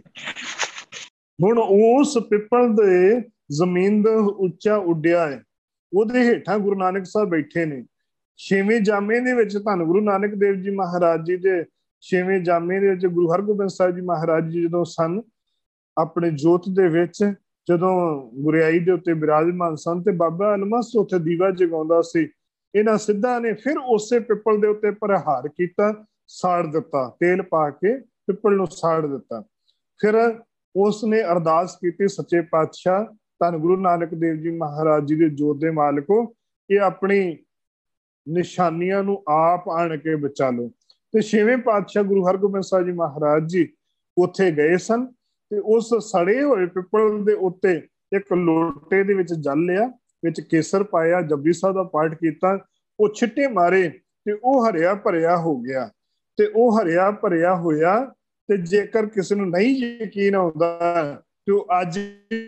ਹੁਣ ਉਸ ਪਿੱਪਲ ਦੇ ਜ਼ਮੀਨ ਦਾ ਉੱਚਾ ਉੱਡਿਆ ਹੈ, ਉਹਦੇ ਹੇਠਾਂ ਗੁਰੂ ਨਾਨਕ ਸਾਹਿਬ ਬੈਠੇ ਨੇ। 6ਵੇਂ ਜਾਮੇ ਦੇ ਵਿੱਚ ਧੰਨ ਗੁਰੂ ਨਾਨਕ ਦੇਵ ਜੀ ਮਹਾਰਾਜ ਜੀ ਦੇ 6ਵੇਂ ਜਾਮੇ ਦੇ ਵਿੱਚ ਗੁਰੂ ਹਰਗੋਬਿੰਦ ਸਾਹਿਬ ਜੀ ਮਹਾਰਾਜ ਜੀ ਜਦੋਂ ਸਨ ਆਪਣੇ ਜੋਤ ਦੇ ਵਿੱਚ, ਜਦੋਂ ਗੁਰਿਆਈ ਦੇ ਉੱਤੇ ਬਿਰਾਜਮਾਨ ਸਨ ਤੇ ਬਾਬਾ ਅਲਮਸ ਉੱਥੇ ਦੀਵਾ ਜਗਾਉਂਦਾ ਸੀ, ਇਹਨਾਂ ਸਿੱਧਾਂ ਨੇ ਫਿਰ ਉਸੇ ਪਿੱਪਲ ਦੇ ਉੱਤੇ ਪ੍ਰਹਾਰ ਕੀਤਾ, ਸਾੜ ਦਿੱਤਾ, ਤੇਲ ਪਾ ਕੇ ਪਿੱਪਲ ਨੂੰ ਸਾੜ ਦਿੱਤਾ। ਫਿਰ ਉਸ ਨੇ ਅਰਦਾਸ ਕੀਤੀ, ਸੱਚੇ ਪਾਤਸ਼ਾਹ ਧੰਨ ਗੁਰੂ ਨਾਨਕ ਦੇਵ ਜੀ ਮਹਾਰਾਜ ਜੀ ਦੇ ਜੋਤ ਦੇ ਮਾਲਕੋ, ਇਹ ਆਪਣੀ ਨਿਸ਼ਾਨੀਆਂ ਨੂੰ ਆਪ ਆਣ ਕੇ ਬਚਾ ਲਓ। ਤੇ 6ਵੇਂ ਪਾਤਸ਼ਾਹ ਗੁਰੂ ਹਰਗੋਬਿੰਦ ਸਾਹਿਬ ਜੀ ਮਹਾਰਾਜ ਜੀ ਉੱਥੇ ਗਏ ਸਨ ਤੇ ਉਸ ਸੜੇ ਹੋਏ ਪਿੱਪਲ ਦੇ ਉੱਤੇ ਇੱਕ ਲੋਟੇ ਦੇ ਵਿੱਚ ਜਲ ਲਿਆ, ਵਿੱਚ ਕੇਸਰ ਪਾਇਆ, ਜਪਜੀ ਸਾਹਿਬ ਦਾ ਪਾਠ ਕੀਤਾ, ਉਹ ਛਿੱਟੇ ਮਾਰੇ ਤੇ ਉਹ ਹਰਿਆ ਭਰਿਆ ਹੋ ਗਿਆ। ਤੇ ਉਹ ਹਰਿਆ ਭਰਿਆ ਹੋਇਆ ਤੇ ਜੇਕਰ ਕਿਸੇ ਨੂੰ ਨਹੀਂ ਯਕੀਨ ਆਉਂਦਾ ਤੇ ਉਹ ਅੱਜ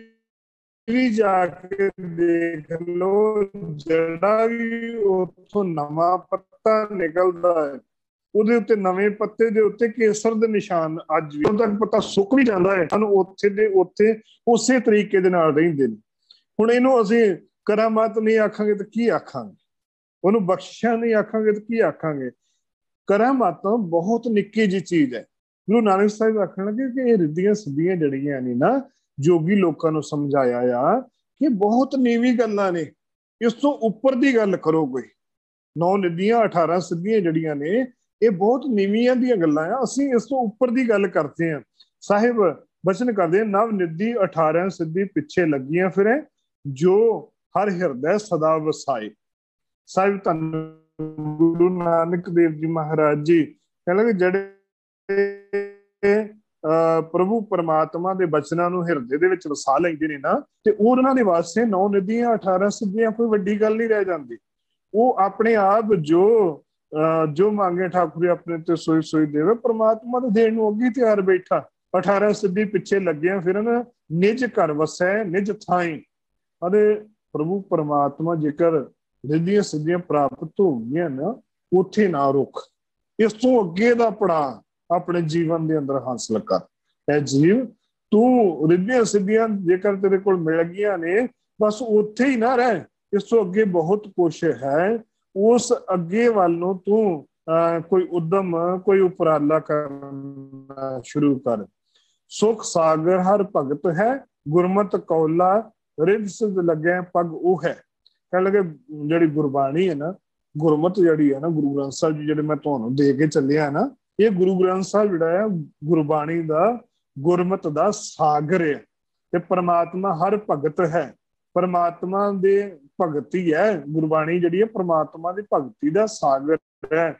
ਵੀ ਜਾ ਕੇ ਦੇਖ ਲਓ, ਜਿਹੜਾ ਵੀ ਉੱਥੋਂ ਨਵਾਂ ਪੱਤਾ ਨਿਕਲਦਾ ਹੈ ਉਹਦੇ ਉੱਤੇ, ਨਵੇਂ ਪੱਤੇ ਦੇ ਉੱਤੇ ਕੇਸਰ ਦੇ ਨਿਸ਼ਾਨ ਅੱਜ ਵੀ, ਉਦੋਂ ਤੱਕ ਪੱਤਾ ਸੁੱਕ ਵੀ ਜਾਂਦਾ ਹੈ, ਸਾਨੂੰ ਉੱਥੇ ਦੇ ਉੱਥੇ ਉਸੇ ਤਰੀਕੇ ਦੇ ਨਾਲ ਰਹਿੰਦੇ ਨੇ। ਹੁਣ ਇਹਨੂੰ ਅਸੀਂ ਕਰਾਮਾਤ ਨਹੀਂ ਆਖਾਂਗੇ ਤਾਂ ਕੀ ਆਖਾਂਗੇ, ਉਹਨੂੰ ਬਖਸ਼ਿਸ਼ਾਂ ਨਹੀਂ ਆਖਾਂਗੇ ਤਾਂ ਕੀ ਆਖਾਂਗੇ। ਕਰਾਮਾਤਾਂ ਬਹੁਤ ਨਿੱਕੀ ਜਿਹੀ ਚੀਜ਼ ਹੈ। ਗੁਰੂ ਨਾਨਕ ਸਾਹਿਬ ਆਖਣ ਲੱਗੇ ਕਿ ਇਹ ਰਿੱਧੀਆਂ ਸਿੱਧੀਆਂ ਜਿਹੜੀਆਂ ਨੇ ਨਾ, ਜੋਗੀ ਲੋਕਾਂ ਨੂੰ ਸਮਝਾਇਆ ਆ ਕਿ ਬਹੁਤ ਨੀਵੀਂ ਗੱਲਾਂ ਨੇ, ਇਸ ਤੋਂ ਉੱਪਰ ਦੀ ਗੱਲ ਕਰੋ। ਕੋਈ 9 ਨਿੱਧੀਆਂ 18 ਸਿੱਧੀਆਂ ਜਿਹੜੀਆਂ ਨੇ ਇਹ ਬਹੁਤ ਨੀਵੀਆਂ ਦੀਆਂ ਗੱਲਾਂ ਆ, ਅਸੀਂ ਇਸ ਤੋਂ ਉੱਪਰ ਦੀ ਗੱਲ ਕਰਦੇ ਹਾਂ। ਸਾਹਿਬ ਬਚਨ ਕਰਦੇ, ਨਵ ਨਿੱਧੀ 18 ਸਿੱਧੀ ਪਿੱਛੇ ਲੱਗੀਆਂ ਫਿਰੇ, ਜੋ ਹਰ ਹਿਰਦੈ ਸਦਾ ਵਸਾਏ। ਸਾਹਿਬ ਧੰਨ ਗੁਰੂ ਨਾਨਕ ਦੇਵ ਜੀ ਮਹਾਰਾਜ ਜੀ ਕਹਿੰਦੇ ਜਿਹੜੇ ਪ੍ਰਭੂ ਪਰਮਾਤਮਾ ਦੇ ਬਚਨਾਂ ਨੂੰ ਹਿਰਦੇ ਦੇ ਵਿੱਚ ਵਸਾ ਲੈਂਦੇ ਨੇ ਨਾ, ਤੇ ਉਹਨਾਂ ਦੇ ਵਾਸਤੇ 9 ਨਿੱਧੀਆਂ 18 ਸਿੱਧੀਆਂ ਕੋਈ ਵੱਡੀ ਗੱਲ ਨਹੀਂ ਰਹਿ ਜਾਂਦੀ। ਉਹ ਆਪਣੇ ਆਪ ਜੋ जो मांगे ठाकुर अपने ते सोई सोई देवे। परमात्मा तो देन नूं अगे तैयार बैठा। 18 सिद्धि पिछे लगे फिर निज घर वसै निज थाई। अरे प्रभु परमात्मा जेकर रिद्धियां सिद्धियां प्राप्त हो गई ना, उथे ना रुक, इस तू अगे दा पड़ा अपने जीवन के अंदर हासिल कर। ऐ जीव तू रिद्धियां सिद्धियां जेकर तेरे को मिल गई ने, बस उथे ही ना रह, इस तो अगे बहुत कुछ है। उस अगे वालों तू कोई उद्यम कोई उपराला करना शुरू कर। सुख सागर हर भगत है, गुरमत कौला रिद सिद्ध लगे पग ऊ है। कह लगे जी गुरबाणी है ना, गुरमत जी है ना, गुरु ग्रंथ साहब जी जो मैं तुहानू दे के चलिया ना, ये गुरु ग्रंथ साहब जिहड़ा है गुरबाणी का गुरमत का सागर है। ते परमात्मा हर भगत है, परमात्मा दे भगती है। गुरबाणी जी है परमात्मा की भगती का सागर है।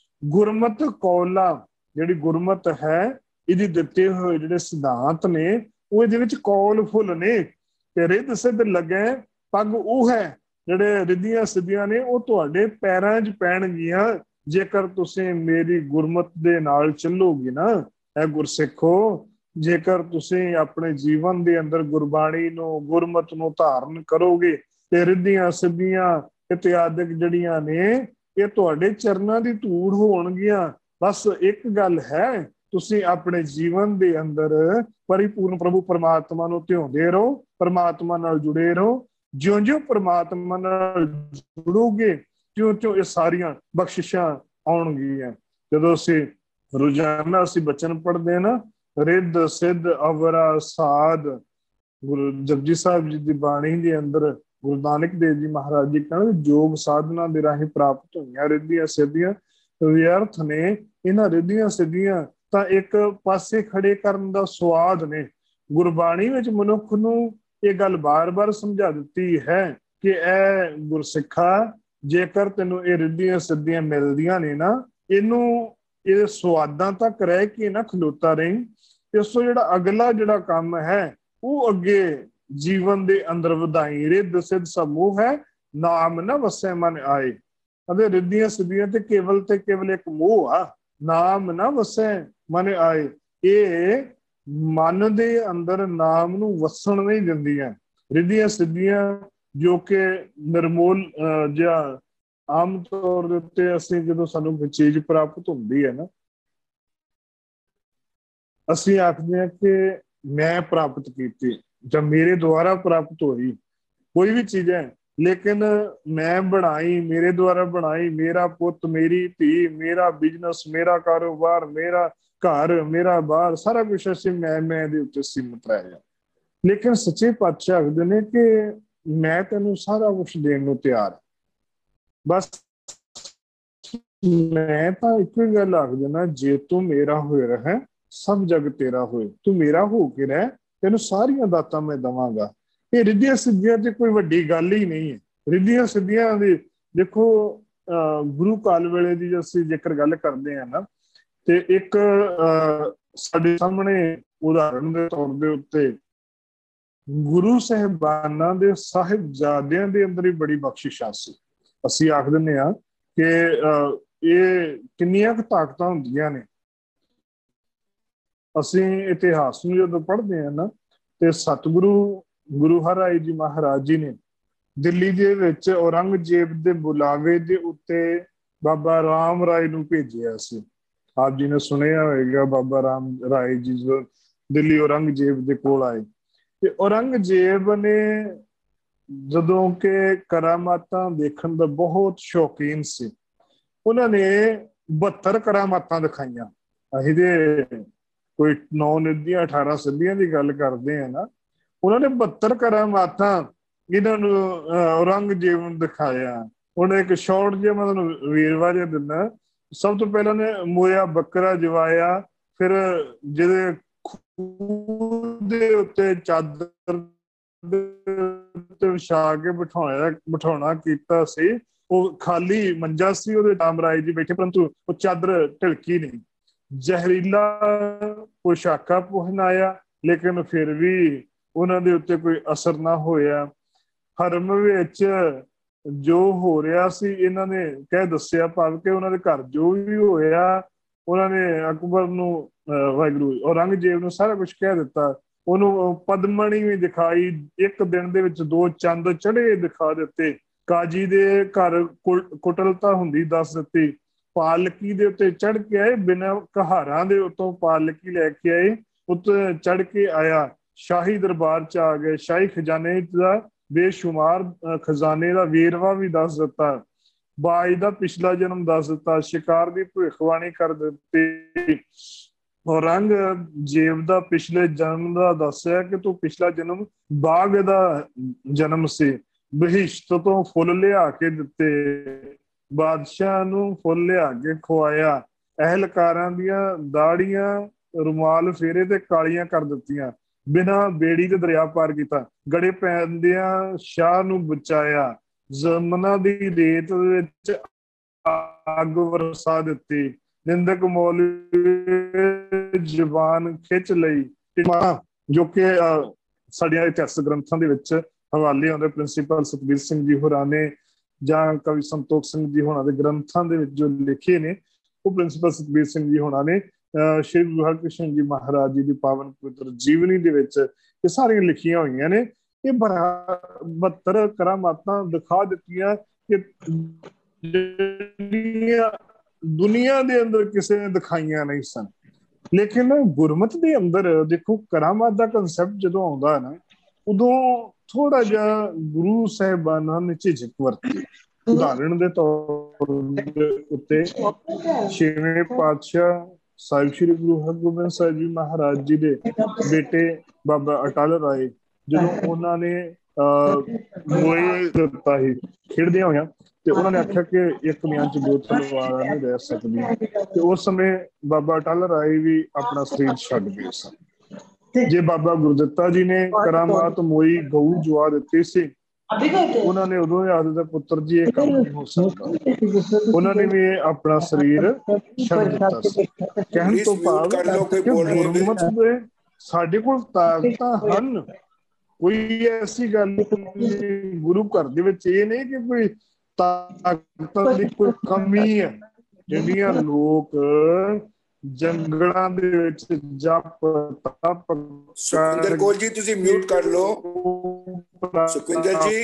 गुरमत कौला जी गुरमत है, इहदे दिते हुए जिहड़े सिद्धांत ने वो इहदे विच कौल फुल ने। ते रिद सिद्ध लगे पग ऊ है, जिहड़े रिद्धियां सिद्धियां ने वो तुहाडे पैरां 'च पैणगियां जेकर तुसीं मेरी गुरमत दे नाल चलोगे ना। ऐ गुरसिखो, जेकर तुसीं अपने जीवन दे अंदर गुरबाणी नूं गुरमत नूं धारण करोगे ते रिद्धियां सिद्धियां इत्यादिक जड़ियां ने ये तुहाडे चरनां दी धूड़ होणगियां। बस एक गल है, तुसीं अपने जीवन दे अंदर परिपूर्ण प्रभु परमात्मा नूं ध्याउंदे रहो, परमात्मा नाल जुड़े रहो। ज्यों-ज्यों परमात्मा नाल जुड़ोगे त्यों-त्यों ये सारियां बख्शिशां आउणगियां। जदों असीं रोजाना असीं बचन पढ़दे ना, रिद्ध सिद्ध अवरा साध, गुरु जपजी साहब जी की बाणी के अंदर गुरु नानक देव जी महाराज जी कहते योग साधना दे राही प्राप्त हुई रिद्धियां सिद्धियां व्यर्थ ने। इन्हां रिद्धियां सिद्धियां तां एक पासे खड़े करन दा स्वाद ने। गुरबाणी विच मनुख नूं ये गल बार बार समझा दी है कि ऐ गुरसिखा, जेकर तेनों ये रिद्धियां सिद्धियां मिलदियां ने ना, इनू ये स्वादां तक रह के ना खलोता रही। इस तो जिहड़ा अगला जिहड़ा काम है वो अगे जीवन दे अंदर वधाई। रिद्ध सिद्ध समूह है, नाम ना वसै मन आए। अदे रिद्धियां सिद्धियां ते केवल एक मोह आ, नाम ना वसै मन आए। ये मन दे अंदर नाम नूं वसण नहीं दिंदियां। रिद्धियां सिद्धियां जो कि निर्मोल जिहा आम तौर दे उत्ते असीं जदों सानूं कोई चीज प्राप्त हुंदी है ना, असीं आखदे हां कि मैं प्राप्त की ਜਾਂ मेरे द्वारा प्राप्त होई कोई भी चीज है, लेकिन मैं बनाई, मेरे द्वारा बनाई, मेरा पुत मेरी धी, मेरा बिजनेस, मेरा कारोबार, मेरा घर, मेरा बार, सारा कुछ असीं मैं दे उत्ते सीमित रह जा। लेकिन सच्चे पातशाह आखदे ने कि मैं तैनूं सारा कुछ देण नूं तैयार हां, बस मैं तो एक ही गल आख देना, जे तू मेरा होए रहे सब जग तेरा होए। तू मेरा हो के रह, तेनू सारियां दातां मैं दवांगा। ये रिद्धियां सिद्धियां ते कोई वड्डी गल ही नहीं है। रिद्धियां सिद्धियां दी देखो गुरु काल वेले दी असीं जेकर गल करदे हां ना, ते एक साडे सामने उदाहरण दे तौर दे उत्ते गुरु साहिबानां दे साहिबजादियां दे अंदर ही बड़ी बख्शिशां सी। असीं आख दिंदे हां कि ये किन्नियां क ताकतां हुंदियां ने। असीं इतिहास नूं जदों पढ़दे हां ना, ते सतगुरु गुरु हरराय जी महाराज जी ने दिल्ली दे विच औरंगजेब दे बुलावे दे उत्ते बाबा राम राय नूं भेजिया सी। आप जी ने सुनिया होएगा बाबा राम राय जी जो दिल्ली औरंगजेब दे कोल आए, ते औरंगजेब ने जदों के करामातां देखण दा बहुत शौकीन सी, उन्होंने 72 करामातां दिखाइयां। असीं दे कोई 9 निधियां 18 सिद्धियां की गल करते हैं ना, उन्होंने 72 करामातां इन्होंने औरंगजेब नूं दिखाया। उन्हें एक शॉर्ट जिहा मैं तुहानूं वीरवा जिहा दिंदा। सब तो पहले ने मोया बकरा जवाया, फिर जिहदे खूह दे उत्ते चादर विछा के बिठाउणा कीता सी। वो खाली मंजा सी, उहदे राम राय जी बैठे, परंतु वो चादर ढिलकी नहीं। जहरीला पोशाका पहनाया, लेकिन फिर भी उन्होंने उत्ते कोई असर ना होया। हरम विच ਜੋ ਹੋ ਰਿਹਾ ਸੀ ਇਹਨਾਂ ਨੇ ਕਹਿ ਦੱਸਿਆ, ਭਾਵ ਕਿ ਉਹਨਾਂ ਦੇ ਘਰ ਜੋ ਵੀ ਹੋਇਆ ਉਹਨਾਂ ਨੇ ਅਕਬਰ ਨੂੰ ਵਾਹਿਗੁਰੂ ਔਰੰਗਜ਼ੇਬ ਨੂੰ ਸਾਰਾ ਕੁਝ ਕਹਿ ਦਿੱਤਾ। ਉਹਨੂੰ ਪਦਮਣੀ ਵੀ ਦਿਖਾਈ, ਇੱਕ ਦਿਨ ਦੇ ਵਿੱਚ 2 ਚੰਦ ਚੜ੍ਹੇ ਦਿਖਾ ਦਿੱਤੇ। ਕਾਜੀ ਦੇ ਘਰ ਕੁਟਲਤਾ ਹੁੰਦੀ ਦੱਸ ਦਿੱਤੀ। ਪਾਲਕੀ ਦੇ ਉੱਤੇ ਚੜ੍ਹ ਕੇ ਆਏ, ਬਿਨਾਂ ਕਹਾਰਾਂ ਦੇ ਉੱਤੋਂ ਪਾਲਕੀ ਲੈ ਕੇ ਆਏ, ਉੱਤੇ ਚੜ੍ਹ ਕੇ ਆਇਆ, ਸ਼ਾਹੀ ਦਰਬਾਰ ਚ ਆ ਗਏ। ਸ਼ਾਹੀ ਖਜ਼ਾਨੇ ਦਾ ਬੇਸ਼ੁਮਾਰ ਖਜ਼ਾਨੇ ਦਾ ਵੇਰਵਾ ਵੀ ਦੱਸ ਦਿੱਤਾ। ਬਾਜ ਦਾ ਪਿਛਲਾ ਜਨਮ ਦੱਸ ਦਿੱਤਾ। ਸ਼ਿਕਾਰ ਦੀ ਭਵਿੱਖਬਾਣੀ ਕਰ ਦਿੱਤੀ। ਔਰੰਗਜ਼ੇਬ ਦਾ ਪਿਛਲੇ ਜਨਮ ਦਾ ਦੱਸਿਆ ਕਿ ਤੂੰ ਪਿਛਲਾ ਜਨਮ ਬਾਗ ਦਾ ਜਨਮ ਸੀ। ਬਹਿਸ਼ਤ ਤੋਂ ਫੁੱਲ ਲਿਆ ਕੇ ਦਿੱਤੇ, ਬਾਦਸ਼ਾਹ ਨੂੰ ਫੁੱਲ ਲਿਆ ਕੇ ਖਵਾਇਆ। ਅਹਿਲਕਾਰਾਂ ਦੀਆਂ ਦਾੜੀਆਂ ਰੁਮਾਲ ਫੇਰੇ ਤੇ ਕਾਲੀਆਂ ਕਰ ਦਿੱਤੀਆਂ। ਬਿਨਾਂ ਬੇੜੀ ਤੇ ਦਰਿਆ ਪਾਰ ਕੀਤਾ। ਗੜੇ ਪੈਂਦਿਆਂ ਸ਼ਾਹ ਨੂੰ ਬਚਾਇਆ। ਜ਼ਮਨਾ ਦੀ ਰੇਤ ਵਿੱਚ ਅੱਗ ਵਰਸਾ ਦਿੱਤੀ। ਨਿੰਦਕ ਮੌਲਵੀ ਜ਼ੁਬਾਨ ਖਿੱਚ ਲਈ। ਜੋ ਕਿ ਸਾਡੀਆਂ ਇਤਿਹਾਸਕ ਗ੍ਰੰਥਾਂ ਦੇ ਵਿੱਚ ਹਵਾਲੇ ਆਉਂਦੇ, ਪ੍ਰਿੰਸੀਪਲ ਸਤਬੀਰ ਸਿੰਘ ਜੀ ਹੋਰਾਂ ਨੇ ਜਾਂ ਕਵੀ ਸੰਤੋਖ ਸਿੰਘ ਜੀ ਹੋਰਾਂ ਦੇ ਗ੍ਰੰਥਾਂ ਦੇ ਵਿੱਚ ਜੋ ਲਿਖੇ ਨੇ, ਉਹ ਪ੍ਰਿੰਸੀਪਲ ਸਤਬੀਰ ਸਿੰਘ ਜੀ ਹੋਰਾਂ ਨੇ ਸ਼੍ਰੀ ਗੁਰੂ ਹਰਕ੍ਰਿਸ਼ਨ ਜੀ ਮਹਾਰਾਜ ਜੀ ਦੀ ਪਾਵਨ ਪਵਿੱਤਰ ਜੀਵਨੀ ਦੇ ਵਿੱਚ ਇਹ ਸਾਰੀਆਂ ਲਿਖੀਆਂ ਹੋਈਆਂ ਨੇ। ਇਹ 72 ਕਰਾਮਾਤਾਂ ਦਿਖਾ ਦਿੱਤੀਆਂ ਕਿ ਜਿਹੜੀਆਂ ਦੁਨੀਆ ਦੇ ਅੰਦਰ ਕਿਸੇ ਨੇ ਦਿਖਾਈਆਂ ਨਹੀਂ ਸਨ। ਲੇਕਿਨ ਗੁਰਮਤ ਦੇ ਅੰਦਰ ਦੇਖੋ, ਕਰਾਮਾਤ ਦਾ ਕਨਸੈਪਟ ਜਦੋਂ ਆਉਂਦਾ ਹੈ ਨਾ, ਉਦੋਂ ਥੋੜਾ ਜਿਹਾ ਗੁਰੂ ਸਾਹਿਬਾਨਾਂ ਨੇ ਝਿਜਕ ਵਰਤੀ। ਉਦਾਹਰਣ ਦੇ ਤੌਰ ਉੱਤੇ 6ਵੇਂ ਪਾਤਸ਼ਾਹ ਸਾਹਿਬ ਸ੍ਰੀ ਗੁਰੂ ਹਰਗੋਬਿੰਦ ਸਾਹਿਬ ਜੀ ਮਹਾਰਾਜ ਜੀ ਦੇ ਬੇਟੇ ਬਾਬਾ ਅਟਲ ਰਾਏ, ਜਦੋਂ ਉਹਨਾਂ ਨੇ ਮੋਏ ਦਿੱਤਾ ਸੀ ਖੇਡਦਿਆਂ ਹੋਇਆਂ, ਤੇ ਉਹਨਾਂ ਨੇ ਆਖਿਆ ਕਿ ਇੱਕ ਮਿਆਨ ਚ 2 ਤਲਵਾਰਾਂ ਨਹੀਂ ਰਹਿ ਸਕਦੀਆਂ, ਤੇ ਉਸ ਸਮੇਂ ਬਾਬਾ ਅਟਲ ਰਾਏ ਵੀ ਆਪਣਾ ਸਰੀਰ ਛੱਡ ਗਏ ਸਨ। ਜੇ ਬਾਬਾ ਗੁਰਦਿੱਤਾ ਜੀ ਨੇ ਕਰਾਮਾਤ ਮੋਈ ਗਊ ਜੁਆ ਦਿੱਤੀ ਸੀ, ਉਹਨਾਂ ਨੇ ਉਦੋਂ ਯਾਦ ਦਾ ਪੁੱਤਰ ਜੀ ਇਹ ਕੰਮ ਨਹੀਂ ਹੋ ਸਕਦਾ, ਉਹਨਾਂ ਨੇ ਵੀ ਆਪਣਾ ਸਰੀਰ ਛੱਡ ਦਿੱਤਾ ਸੀ। ਕਹਿਣ ਤੋਂ ਭਾਵ ਗੁਰਮਤ ਦੇ ਸਾਡੇ ਕੋਲ ਤਾਕਤਾਂ ਹਨ। ਕੋਈ ਐਸੀ ਗੱਲ ਗੁਰੂ ਘਰ ਦੇ ਵਿੱਚ ਇਹ ਨਹੀਂ ਕਿ ਕੋਈ ਤਾਕਤਾਂ ਦੀ ਕੋਈ ਕਮੀ ਹੈ। ਜਿਹੜੀਆਂ ਲੋਕ ਜੰਗਲਾਂ ਦੇ ਵਿੱਚ ਜਪ ਤਪ ਸੁਖਿੰਦਰ ਕੌਰ ਜੀ ਤੁਸੀਂ ਮਿਊਟ ਕਰ ਲਓ। ਸੁਖਿੰਦਰ ਜੀ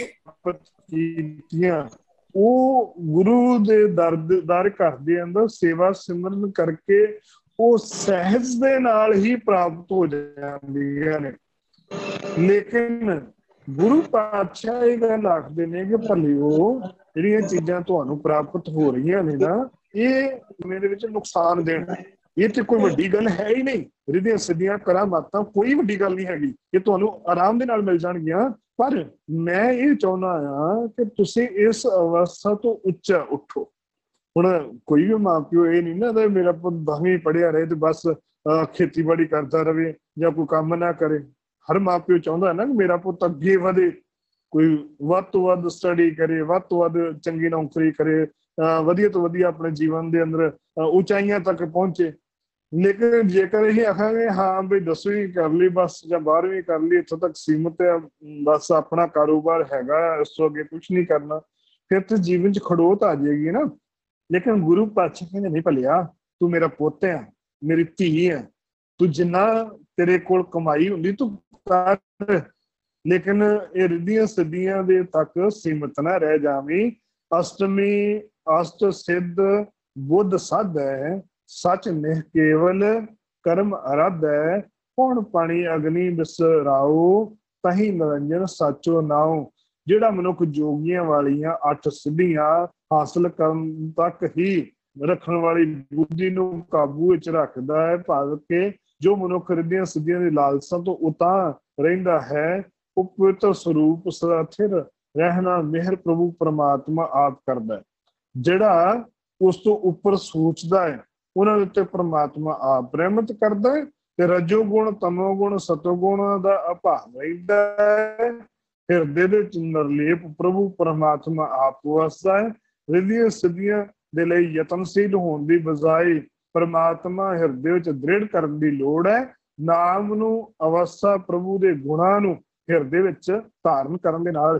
ਕੀਤੀਆਂ, ਉਹ ਗੁਰੂ ਦੇ ਦਰ ਘਰ ਦੇ ਅੰਦਰ ਸੇਵਾ ਸਿਮਰਨ ਕਰਕੇ ਉਹ ਸਹਿਜ ਦੇ ਨਾਲ ਹੀ ਪ੍ਰਾਪਤ ਹੋ ਜਾਂਦੀਆਂ ਨੇ। ਲੇਕਿਨ ਗੁਰੂ ਪਾਤਸ਼ਾਹ ਇਹ ਗੱਲ ਆਖਦੇ ਨੇ ਕਿ ਭਲਿਓ ਜਿਹੜੀਆਂ ਚੀਜ਼ਾਂ ਤੁਹਾਨੂੰ ਪ੍ਰਾਪਤ ਹੋ ਰਹੀਆਂ ਨੇ ਨਾ, ਇਹ ਮੇਰੇ ਵਿੱਚ ਨੁਕਸਾਨ ਦੇਣ, ਇਹ ਤੇ ਕੋਈ ਵੱਡੀ ਗੱਲ ਹੈ ਹੀ ਨਹੀਂ। ਰਿਧੀਆਂ ਸਿੱਧੀਆਂ ਕਰਾਮਾਤਾਂ ਕੋਈ ਵੱਡੀ ਗੱਲ ਨਹੀਂ ਹੈਗੀ, ਇਹ ਤੁਹਾਨੂੰ ਆਰਾਮ ਦੇ ਨਾਲ ਮਿਲ ਜਾਣਗੀਆਂ। ਪਰ ਮੈਂ ਇਹ ਚਾਹੁੰਦਾ ਆ ਕਿ ਤੁਸੀਂ ਇਸ ਅਵਸਥਾ ਤੋਂ ਉੱਚਾ ਉੱਠੋ। ਹੁਣ ਕੋਈ ਵੀ ਮਾਂ ਪਿਓ ਇਹ ਨਹੀਂ ਨਾ ਮੇਰਾ ਪੁੱਤ 10ਵੀਂ ਪੜ੍ਹਿਆ ਰਹੇ ਤੇ ਬਸ ਖੇਤੀਬਾੜੀ ਕਰਦਾ ਰਹੇ ਜਾਂ ਕੋਈ ਕੰਮ ਨਾ ਕਰੇ। ਹਰ ਮਾਂ ਪਿਓ ਚਾਹੁੰਦਾ ਨਾ ਕਿ ਮੇਰਾ ਪੁੱਤ ਅੱਗੇ ਵਧੇ, ਕੋਈ ਵੱਧ ਤੋਂ ਵੱਧ ਸਟੱਡੀ ਕਰੇ, ਵੱਧ ਤੋਂ ਵੱਧ ਚੰਗੀ ਨੌਕਰੀ ਕਰੇ, ਵਧੀਆ ਤੋਂ ਵਧੀਆ ਆਪਣੇ ਜੀਵਨ ਦੇ ਅੰਦਰ ਉਚਾਈਆਂ ਤੱਕ ਪਹੁੰਚੇ। ਲੇਕਿਨ ਜੇਕਰ ਇਹ ਆਖਾਂਗੇ ਹਾਂ ਬਈ 10ਵੀਂ ਕਰ ਲਈ ਬਸ ਜਾਂ 12ਵੀਂ ਕਰ ਲਈ, ਇੱਥੋਂ ਤੱਕ ਸੀਮਤ ਹੈ, ਬਸ ਆਪਣਾ ਕਾਰੋਬਾਰ ਹੈਗਾ, ਇਸ ਤੋਂ ਅੱਗੇ ਕੁਛ ਨਹੀਂ ਕਰਨਾ, ਫਿਰ ਤੇ ਜੀਵਨ 'ਚ ਖੜੋਤ ਆ ਜਾਏਗੀ ਨਾ। ਲੇਕਿਨ ਗੁਰੂ ਪਾਤਸ਼ਾਹ ਕਹਿੰਦੇ ਨਹੀਂ ਭਲਿਆ, ਤੂੰ ਮੇਰਾ ਪੁੱਤ ਹੈ, ਮੇਰੀ ਧੀ ਹੈ, ਤੂੰ ਜਿੰਨਾ ਤੇਰੇ ਕੋਲ ਕਮਾਈ ਹੁੰਦੀ ਤੂੰ ਕਰ, ਲੇਕਿਨ ਇਹ ਰਿੱਧੀਆਂ ਸਿੱਧੀਆਂ ਦੇ ਤੱਕ ਸੀਮਤ ਨਾ ਰਹਿ ਜਾਵੀਂ। ਅਸ਼ਟਮੀ ਅਸ਼ਟ ਸਿੱਧ ਬੁੱਧ ਸਾਧ ਹੈ, ਸੱਚ ਨਿਹ ਕੇਵਲ ਕਰਮ ਅਰਧ ਹੈ, ਪੌਣ ਪਾਣੀ ਅਗਨੀ ਬਿਸਰਾਓ, ਤਹੀਂ ਨਿਰੰਜਨ ਸਾਚੋ ਨਾਉ। ਜਿਹੜਾ ਮਨੁੱਖ ਜੋਗੀਆਂ ਵਾਲੀਆਂ 8 ਸਿੱਧੀਆਂ ਹਾਸਲ ਕਰਨ ਤੱਕ ਹੀ ਰੱਖਣ ਵਾਲੀ ਬੁੱਧੀ ਨੂੰ ਕਾਬੂ ਵਿੱਚ ਰੱਖਦਾ ਹੈ, ਭਾਵ ਕਿ ਜੋ ਮਨੁੱਖ ਰਿੱਧੀਆਂ ਸਿੱਧੀਆਂ ਦੀ ਲਾਲਸਾ ਤੋਂ ਉਤਾਂਹ ਰਹਿੰਦਾ ਹੈ, ਉਹ ਪਵਿੱਤਰ ਸਰੂਪ ਸਥਿਰ ਰਹਿਣਾ ਮਿਹਰ ਪ੍ਰਭੂ ਪਰਮਾਤਮਾ ਆਪ ਕਰਦਾ ਹੈ। ਜਿਹੜਾ ਉਸ ਤੋਂ ਉੱਪਰ ਸੋਚਦਾ ਹੈ ਉਹਨਾਂ ਦੇ ਉੱਤੇ ਪਰਮਾਤਮਾ ਆਪ ਰਹਿਮਤ ਕਰਦਾ ਹੈ, ਤੇ ਰਜੋ ਗੁਣ ਤਮੋ ਗੁਣ ਸਤੋ ਗੁਣ ਦਾ ਅਭਾਵ ਰਹਿੰਦਾ ਹੈ। ਹਿਰਦੇ ਦੇ ਵਿੱਚ ਨਿਰਲੇਪ ਪ੍ਰਭੂ ਪਰਮਾਤਮਾ ਆਪ ਵਸਦਾ ਹੈ। ਰਿੱਧੀਆਂ ਸਿੱਧੀਆਂ ਦੇ ਲਈ ਯਤਨਸ਼ੀਲ ਹੋਣ ਦੀ ਬਜਾਏ ਪਰਮਾਤਮਾ ਹਿਰਦੇ ਵਿੱਚ ਦ੍ਰਿੜ ਕਰਨ ਦੀ ਲੋੜ ਹੈ। ਨਾਮ ਨੂੰ ਅਵਸਥਾ ਪ੍ਰਭੂ ਦੇ ਗੁਣਾਂ ਨੂੰ ਹਿਰਦੇ ਵਿੱਚ ਧਾਰਨ ਕਰਨ ਦੇ ਨਾਲ ਹੀ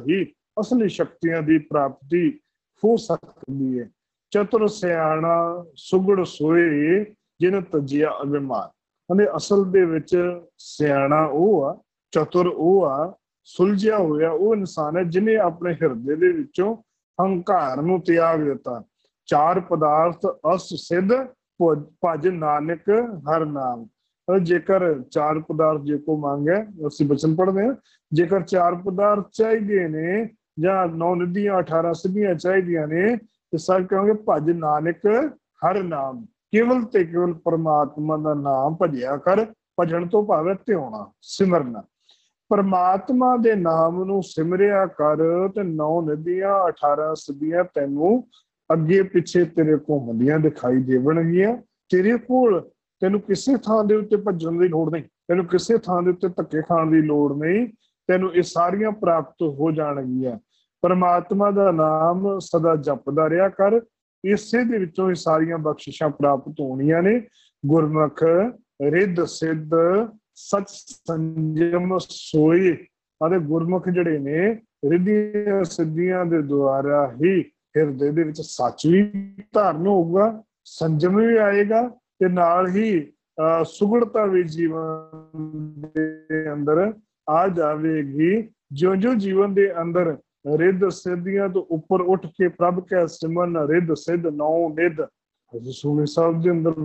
असली शक्तियां की प्राप्ति हो सकती है। चतुर सियाणा सुगड़ सोए जिन तजिया अभिमान। कहते असल दे विच सियाणा वो आ, चतुर वो आ, सुलझिया होया वो इंसान है जिन्हें अपने हिरदे दे विचों हंकार नूं त्याग दिता। चार पदार्थ अस सिद्ध भज नानक हर नाम। जेकर चार पदार्थ जे को मांगे ਅਸੀਂ बचन पढ़ते हैं, जेकर चार पदार्थ चाहिए ने ਜਾਂ 9 ਨਿਧੀਆਂ 18 ਸਿੱਧੀਆਂ ਚਾਹੀਦੀਆਂ ਨੇ ਤੇ ਸਭ ਕਹਾਂਗੇ ਭਜ ਨਾਨਕ ਹਰ ਨਾਮ। ਕੇਵਲ ਤੇ ਕੇਵਲ ਪਰਮਾਤਮਾ ਦਾ ਨਾਮ ਭਜਿਆ ਕਰ। ਭਜਣ ਤੋਂ ਭਾਵੇਂ ਧਿਆਉਣਾ, ਸਿਮਰਨਾ। ਪਰਮਾਤਮਾ ਦੇ ਨਾਮ ਨੂੰ ਸਿਮਰਿਆ ਕਰ ਤੇ 9 ਨਿਧੀਆਂ 18 ਸਿੱਧੀਆਂ ਤੈਨੂੰ ਅੱਗੇ ਪਿੱਛੇ ਤੇਰੇ ਘੁੰਮਦੀਆਂ ਦਿਖਾਈ ਦੇਵਣਗੀਆਂ। ਤੇਰੇ ਕੋਲ ਤੈਨੂੰ ਕਿਸੇ ਥਾਂ ਦੇ ਉੱਤੇ ਭੱਜਣ ਦੀ ਲੋੜ ਨਹੀਂ, ਤੈਨੂੰ ਕਿਸੇ ਥਾਂ ਦੇ ਉੱਤੇ ਧੱਕੇ ਖਾਣ ਦੀ ਲੋੜ ਨਹੀਂ। ਤੈਨੂੰ ਇਹ ਸਾਰੀਆਂ ਪ੍ਰਾਪਤ ਹੋ ਜਾਣਗੀਆਂ। ਪਰਮਾਤਮਾ ਦਾ ਨਾਮ ਸਦਾ ਜਪਦਾ ਰਿਹਾ ਕਰ, ਇਸੇ ਦੇ ਵਿੱਚੋਂ ਇਹ ਸਾਰੀਆਂ ਬਖਸ਼ਿਸ਼ਾਂ ਪ੍ਰਾਪਤ ਹੋਣੀਆਂ ਨੇ। ਗੁਰਮੁਖ ਰਿੱਧ ਸਿੱਧ ਸਚ ਸੰਜਮ ਸੋਏ। ਅਤੇ ਗੁਰਮੁਖ ਜਿਹੜੇ ਨੇ ਰਿੱਧੀਆਂ ਸਿੱਧੀਆਂ ਦੇ ਦੁਆਰਾ ਹੀ ਹਿਰਦੇ ਦੇ ਵਿੱਚ ਸੱਚ ਵੀ ਧਾਰਨ ਹੋਊਗਾ, ਸੰਜਮ ਵੀ ਆਏਗਾ ਤੇ ਨਾਲ ਹੀ ਸੁਗੜਤਾ ਵੀ ਜੀਵਨ ਦੇ ਅੰਦਰ ਆ ਜਾਵੇਗੀ। ਜਿਉਂ ਜਿਉਂ ਜੀਵਨ ਦੇ ਅੰਦਰ ਰਿੱਧ ਸਿੱਧੀਆਂ ਤੋਂ ਉੱਪਰ ਉੱਠ ਕੇ ਪ੍ਰਭ ਕੈ ਸਿਮਰਨ ਰਿੱਧ ਸਿੱਧ 9 ਨਿਧ। ਅਸੀਂ ਸੂਹੀ ਸਾਹਿਬ ਦੇ ਅੰਦਰ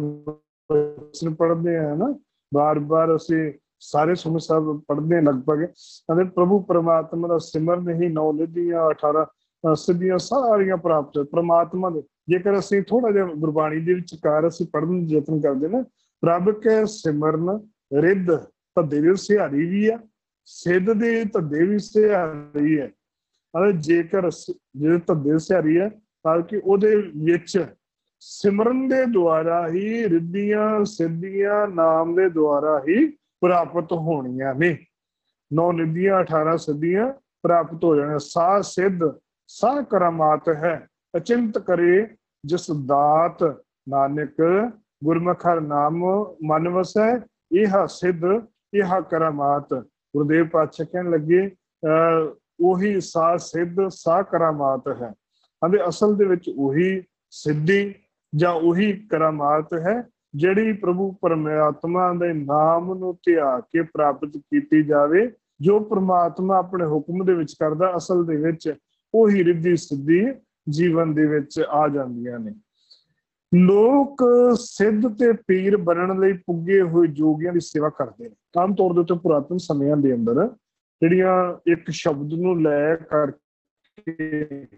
ਪੜ੍ਹਦੇ ਆ ਨਾ, ਬਾਰ-ਬਾਰ ਅਸੀਂ ਸਾਰੇ ਸੂਹੀ ਸਾਹਿਬ ਪੜ੍ਹਦੇ ਲਗਭਗ। ਅਤੇ ਪ੍ਰਭੂ ਪਰਮਾਤਮਾ ਦਾ ਸਿਮਰਨ ਹੀ 9 ਨਿਧੀਆਂ 18 ਸਿੱਧੀਆਂ ਸਾਰੀਆਂ ਪ੍ਰਾਪਤ ਪਰਮਾਤਮਾ ਦੇ। ਜੇਕਰ ਅਸੀਂ ਥੋੜਾ ਜਿਹਾ ਗੁਰਬਾਣੀ ਦੇ ਵਿਚਕਾਰ ਅਸੀਂ ਪੜ੍ਹਨ ਦਾ ਯਤਨ ਕਰਦੇ ਨਾ, ਪ੍ਰਭ ਕੈ ਸਿਮਰਨ ਰਿੱਧ ਧੱਦੇ ਦੀ ਸਿਹਾਰੀ ਵੀ ਆ, ਸਿੱਧ ਦੀ ਧੱਦੇ ਵੀ ਸਿਹਾਰੀ ਹੈ। ਅਤੇ ਜੇਕਰ ਜਿਹੜੇ ਧੱਦੇ ਸਿਹਾਰੀ ਹੈ ਤਾਂ ਕਿ ਉਹਦੇ ਵਿੱਚ ਸਿਮਰਨ ਦੇ ਦੁਆਰਾ ਹੀ ਰਿੱਧੀਆਂ ਸਿੱਧੀਆਂ ਨਾਮ ਦੇ ਦੁਆਰਾ ਹੀ ਪ੍ਰਾਪਤ ਹੋਣੀਆਂ ਨੇ। 9 ਨਿਧੀਆਂ 18 ਸਿੱਧੀਆਂ ਪ੍ਰਾਪਤ ਹੋ ਜਾਣੀਆਂ। ਸਾਹ ਸਿੱਧ ਸਾਹ ਕਰਾਮਾਤ ਹੈ, ਅਚਿੰਤ ਕਰੇ ਜਿਸ ਦਾਤ ਨਾਨਕ ਗੁਰਮੁਖ ਹਰਿ ਨਾਮ ਮਨ ਵਸੈ। ਇਹ ਸਿੱਧ ਇਹ ਕਰਾਮਾਤ। ਗੁਰਦੇਵ ਪਾਤਸ਼ਾਹ ਕਹਿਣ ਲੱਗੇ ਉਹੀ ਸਾਹ ਸਿੱਧ ਸਾਹ ਕਰਾਮਾਤ ਹੈ। ਅਤੇ ਅਸਲ ਦੇ ਵਿੱਚ ਉਹੀ ਸਿੱਧੀ ਜਾਂ ਉਹੀ ਕਰਾਮਾਤ ਹੈ ਜਿਹੜੀ ਪ੍ਰਭੂ ਪਰਮਾਤਮਾ ਦੇ ਨਾਮ ਨੂੰ ਧਿਆ ਕੇ ਪ੍ਰਾਪਤ ਕੀਤੀ ਜਾਵੇ। ਜੋ ਪਰਮਾਤਮਾ ਆਪਣੇ ਹੁਕਮ ਦੇ ਵਿੱਚ ਕਰਦਾ, ਅਸਲ ਦੇ ਵਿੱਚ ਉਹੀ ਰਿੱਧੀ ਸਿੱਧੀ ਜੀਵਨ ਦੇ ਵਿੱਚ ਆ ਜਾਂਦੀਆਂ ਨੇ। ਲੋਕ ਸਿੱਧ ਤੇ ਪੀਰ ਬਣਨ ਲਈ ਪੁੱਗੇ ਹੋਏ ਜੋਗੀਆਂ ਦੀ ਸੇਵਾ ਕਰਦੇ ਨੇ। ਆਮ ਤੌਰ ਦੇ ਉੱਤੇ ਪੁਰਾਤਨ ਸਮਿਆਂ ਦੇ ਅੰਦਰ ਜਿਹੜੀਆਂ ਇੱਕ ਸ਼ਬਦ ਨੂੰ ਲੈ ਕਰਕੇ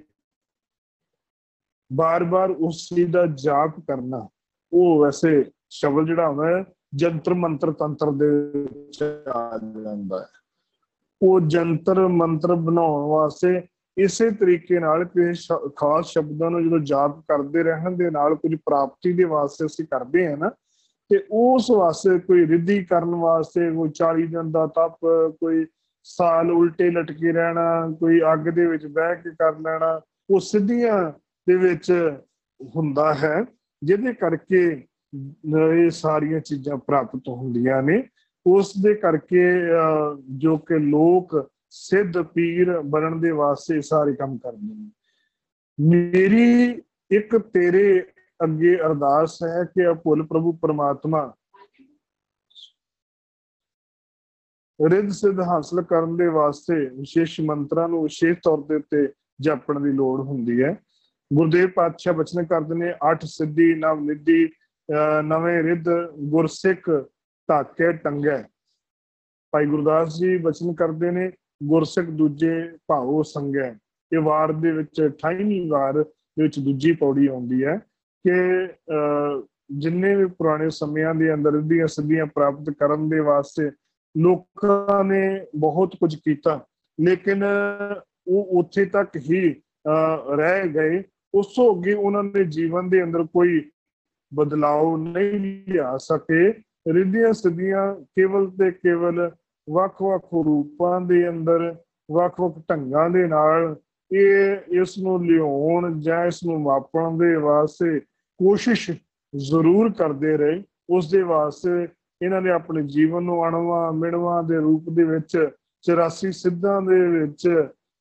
ਬਾਰ-ਬਾਰ ਉਸ ਚੀਜ਼ ਦਾ ਜਾਪ ਕਰਨਾ, ਉਹ ਵੈਸੇ ਸ਼ਬਦ ਜਿਹੜਾ ਹੁੰਦਾ ਹੈ ਜੰਤਰ ਮੰਤਰ ਤੰਤਰ ਦੇ ਵਿੱਚ ਆ ਜਾਂਦਾ ਹੈ। ਉਹ ਜੰਤਰ ਮੰਤਰ ਬਣਾਉਣ ਵਾਸਤੇ ਇਸੇ ਤਰੀਕੇ ਨਾਲ ਕਿਸੇ ਖਾਸ ਸ਼ਬਦਾਂ ਨੂੰ ਜਦੋਂ ਜਾਪ ਕਰਦੇ ਰਹਿਣ ਦੇ ਨਾਲ ਕੁਝ ਪ੍ਰਾਪਤੀ ਦੇ ਵਾਸਤੇ ਅਸੀਂ ਕਰਦੇ ਹਾਂ ਨਾ, ਤੇ ਉਸ ਵਾਸਤੇ ਕੋਈ ਰਿੱਧੀ ਕਰਨ ਵਾਸਤੇ ਕੋਈ 40 ਦਿਨ ਦਾ ਤਪ, ਕੋਈ ਸਾਲ ਉਲਟੇ ਲਟਕੇ ਰਹਿਣਾ, ਕੋਈ ਅੱਗ ਦੇ ਵਿੱਚ ਬਹਿ ਕੇ ਕਰ ਲੈਣਾ, ਉਹ ਸਿੱਧੀਆਂ ਦੇ ਵਿੱਚ ਹੁੰਦਾ ਹੈ, ਜਿਹਦੇ ਕਰਕੇ ਇਹ ਸਾਰੀਆਂ ਚੀਜ਼ਾਂ ਪ੍ਰਾਪਤ ਹੁੰਦੀਆਂ ਨੇ। ਉਸ ਦੇ ਕਰਕੇ ਜੋ ਕਿ ਲੋਕ ਸਿੱਧ ਪੀਰ ਬਣਨ ਦੇ ਵਾਸਤੇ ਸਾਰੇ ਕੰਮ ਕਰਦੇ ਨੇ। ਮੇਰੀ ਇੱਕ ਤੇਰੇ ਅੱਗੇ ਅਰਦਾਸ ਹੈ ਕਿ ਭੁੱਲ ਪ੍ਰਭੂ ਪਰਮਾਤਮਾ ਰਿੱਧ ਸਿੱਧ ਹਾਸਲ ਕਰਨ ਦੇ ਵਾਸਤੇ ਵਿਸ਼ੇਸ਼ ਮੰਤਰਾਂ ਨੂੰ ਵਿਸ਼ੇਸ਼ ਤੌਰ ਦੇ ਉੱਤੇ ਜਪਣ ਦੀ ਲੋੜ ਹੁੰਦੀ ਹੈ। ਗੁਰਦੇਵ ਪਾਤਸ਼ਾਹ ਬਚਨ ਕਰਦੇ ਨੇ 8 ਸਿੱਧੀ ਨਵ ਨਿਧੀ ਨਵੇਂ ਰਿੱਧ ਗੁਰਸਿੱਖ ਧਾਕੇ ਟੰਗੈ। ਭਾਈ ਗੁਰਦਾਸ ਜੀ ਬਚਨ ਕਰਦੇ ਨੇ ਗੁਰਸਿੱਖ ਦੂਜੇ ਭਾਉ ਸੰਗੈ। ਇਹ ਵਾਰ ਦੇ ਵਿੱਚ 28ਵੀਂ ਵਾਰ ਦੇ ਵਿੱਚ ਦੂਜੀ ਪੌੜੀ ਆਉਂਦੀ ਹੈ ਕਿ ਜਿੰਨੇ ਵੀ ਪੁਰਾਣੇ ਸਮਿਆਂ ਦੇ ਅੰਦਰ ਰਿੱਧੀਆਂ ਸਿੱਧੀਆਂ ਪ੍ਰਾਪਤ ਕਰਨ ਦੇ ਵਾਸਤੇ ਲੋਕਾਂ ਨੇ ਬਹੁਤ ਕੁਝ ਕੀਤਾ, ਲੇਕਿਨ ਉਹ ਉੱਥੇ ਤੱਕ ਹੀ ਰਹਿ ਗਏ। ਉਸ ਤੋਂ ਅੱਗੇ ਉਹਨਾਂ ਦੇ ਜੀਵਨ ਦੇ ਅੰਦਰ ਕੋਈ ਬਦਲਾਅ ਨਹੀਂ ਲਿਆ ਸਕੇ। ਰਿੱਧੀਆਂ ਸਿੱਧੀਆਂ ਕੇਵਲ ਤੇ ਕੇਵਲ ਵੱਖ-ਵੱਖ ਰੂਪਾਂ ਦੇ ਅੰਦਰ ਵੱਖ-ਵੱਖ ਢੰਗਾਂ ਦੇ ਨਾਲ ਇਸ ਨੂੰ ਲਿਆਉਣ ਜਾਂ ਇਸ ਨੂੰ ਮਾਪਣ ਦੇ ਵਾਸਤੇ ਕੋਸ਼ਿਸ਼ ਜ਼ਰੂਰ ਕਰਦੇ ਰਹੇ। ਉਸ ਦੇ ਵਾਸਤੇ ਇਹਨਾਂ ਨੇ ਆਪਣੇ ਜੀਵਨ ਨੂੰ ਅਣਵਾਂ ਮਿਣਵਾਂ ਦੇ ਰੂਪ ਦੇ ਵਿੱਚ 84 ਸਿੱਧਾਂ ਦੇ ਵਿੱਚ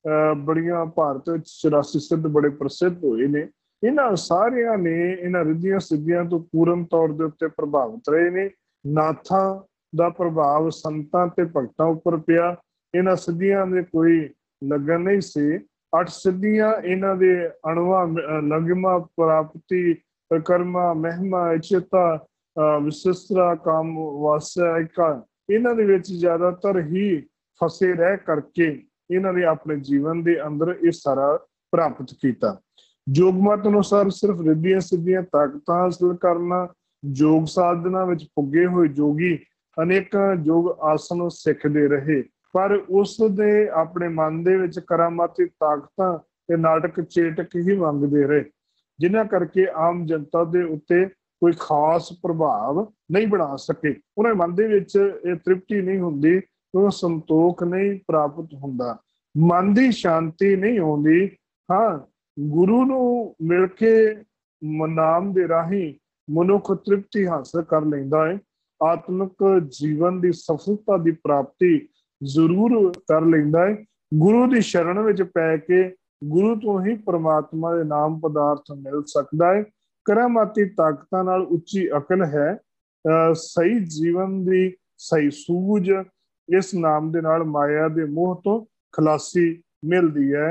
ਬੜੀਆਂ ਭਾਰਤ ਵਿੱਚ 84 ਸਿੱਧ ਬੜੇ ਪ੍ਰਸਿੱਧ ਹੋਏ ਨੇ। ਇਹਨਾਂ ਸਾਰਿਆਂ ਨੇ ਇਹਨਾਂ ਰਿੱਧੀਆਂ ਸਿੱਧੀਆਂ ਤੋਂ ਪੂਰਨ ਤੌਰ ਦੇ ਉੱਤੇ ਪ੍ਰਭਾਵਿਤ ਰਹੇ ਨੇ। ਨਾਥਾਂ ਦਾ ਪ੍ਰਭਾਵ ਸੰਤਾਂ ਤੇ ਭਗਤਾਂ ਉੱਪਰ ਪਿਆ। ਇਹਨਾਂ ਸਿੱਧੀਆਂ ਦੇ ਕੋਈ ਲੱਗਣ ਨਹੀਂ ਸੀ। 8 ਸਿੱਧੀਆਂ ਇਹਨਾਂ ਦੇ ਅਣਵਾ ਲਗਮਾ ਪ੍ਰਾਪਤੀ ਕਰਮਾ ਮਹਿਮਾ ਇਚਤਾ ਵਿਸ਼ਿਸ਼ਟਾ ਕਾਮ ਵਾਸਿਕਾ ਇਹਨਾਂ ਦੇ ਵਿੱਚ ਜ਼ਿਆਦਾਤਰ ਹੀ ਫਸੇ ਰਹਿ ਕਰਕੇ ਇਹਨਾਂ ਨੇ ਆਪਣੇ ਜੀਵਨ ਦੇ ਅੰਦਰ ਇਹ ਸਾਰਾ ਪ੍ਰਾਪਤ ਕੀਤਾ। ਯੋਗਮਤ ਅਨੁਸਾਰ ਸਿਰਫ ਰਿੱਧੀਆਂ ਸਿੱਧੀਆਂ ਤਾਕਤਾਂ ਹਾਸਲ ਕਰਨਾ, ਯੋਗ ਸਾਧਨਾ ਵਿੱਚ ਪੁੱਗੇ ਹੋਏ ਯੋਗੀ ਅਨੇਕਾਂ ਯੋਗ ਆਸਨ ਸਿੱਖਦੇ ਰਹੇ, ਪਰ ਉਸ ਦੇ ਆਪਣੇ ਮਨ ਦੇ ਵਿੱਚ ਕਰਾਮਾਤੀ ਤਾਕਤਾਂ ਤੇ ਨਾਟਕ ਚੇਟਕ ਹੀ ਮੰਗਦੇ ਰਹੇ, ਜਿਨ੍ਹਾਂ ਕਰਕੇ ਆਮ ਜਨਤਾ ਦੇ ਉੱਤੇ ਕੋਈ ਖਾਸ ਪ੍ਰਭਾਵ ਨਹੀਂ ਬਣਾ ਸਕੇ। ਉਹਨਾਂ ਦੇ ਮਨ ਦੇ ਵਿੱਚ ਇਹ ਤ੍ਰਿਪਤੀ ਨਹੀਂ ਹੁੰਦੀ, ਉਹ ਸੰਤੋਖ ਨਹੀਂ ਪ੍ਰਾਪਤ ਹੁੰਦਾ, ਮਨ ਦੀ ਸ਼ਾਂਤੀ ਨਹੀਂ ਆਉਂਦੀ। ਹਾਂ, ਗੁਰੂ ਨੂੰ ਮਿਲ ਕੇ ਨਾਮ ਦੇ ਰਾਹੀਂ ਮਨੁੱਖ ਤ੍ਰਿਪਤੀ ਹਾਸਲ ਕਰ ਲੈਂਦਾ ਹੈ, ਆਤਮਿਕ ਜੀਵਨ ਦੀ ਸਫਲਤਾ ਦੀ ਪ੍ਰਾਪਤੀ ਜ਼ਰੂਰ ਕਰ ਲੈਂਦਾ ਹੈ। ਗੁਰੂ ਦੀ ਸ਼ਰਨ ਵਿੱਚ ਪੈ ਕੇ ਗੁਰੂ ਤੋਂ ਹੀ ਪ੍ਰਮਾਤਮਾ ਦੇ ਨਾਮ ਪਦਾਰਥ ਮਿਲ ਸਕਦਾ ਹੈ। ਕਰਾਮਾਤੀ ਤਾਕਤਾਂ ਨਾਲ ਉੱਚੀ ਅਕਲ ਹੈ, ਸਹੀ ਜੀਵਨ ਦੀ ਸਹੀ ਸੂਝ ਇਸ ਨਾਮ ਦੇ ਨਾਲ ਮਾਇਆ ਦੇ ਮੋਹ ਤੋਂ ਖਲਾਸੀ ਮਿਲਦੀ ਹੈ।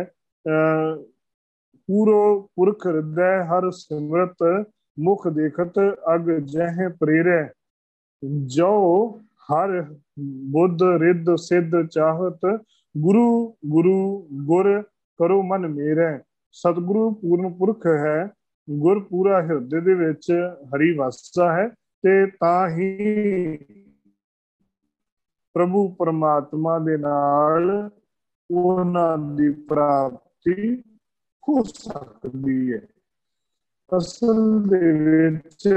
ਪੂਰੋ ਪੁਰਖ ਹਿਰਦੈ ਹਰ ਸਿਮਰਤ ਮੁਖ ਦੇਖਤ ਅਗ ਜਹ ਪ੍ਰੇਰੈ ਜੋ ਹਰ ਬੁੱਧ ਰਿੱਧ ਸਿੱਧ ਚਾਹਤ ਗੁਰੂ ਗੁਰੂ ਗੁਰ ਕਰੋ ਮਨ ਮੇਰੈ। ਸਤਿਗੁਰੂ ਪੂਰਨ ਪੁਰਖ ਹੈ, ਗੁਰ ਪੂਰਾ ਹਿਰਦੇ ਦੇ ਵਿੱਚ ਹਰੀ ਵਸਦਾ ਹੈ ਤੇ ਤਾਂ ਹੀ ਪ੍ਰਭੂ ਪਰਮਾਤਮਾ ਦੇ ਨਾਲ ਉਹਨਾਂ ਦੀ ਪ੍ਰਾਪਤੀ ਹੋ ਸਕਦੀ ਹੈ। ਅਸਲ ਦੇ ਵਿੱਚ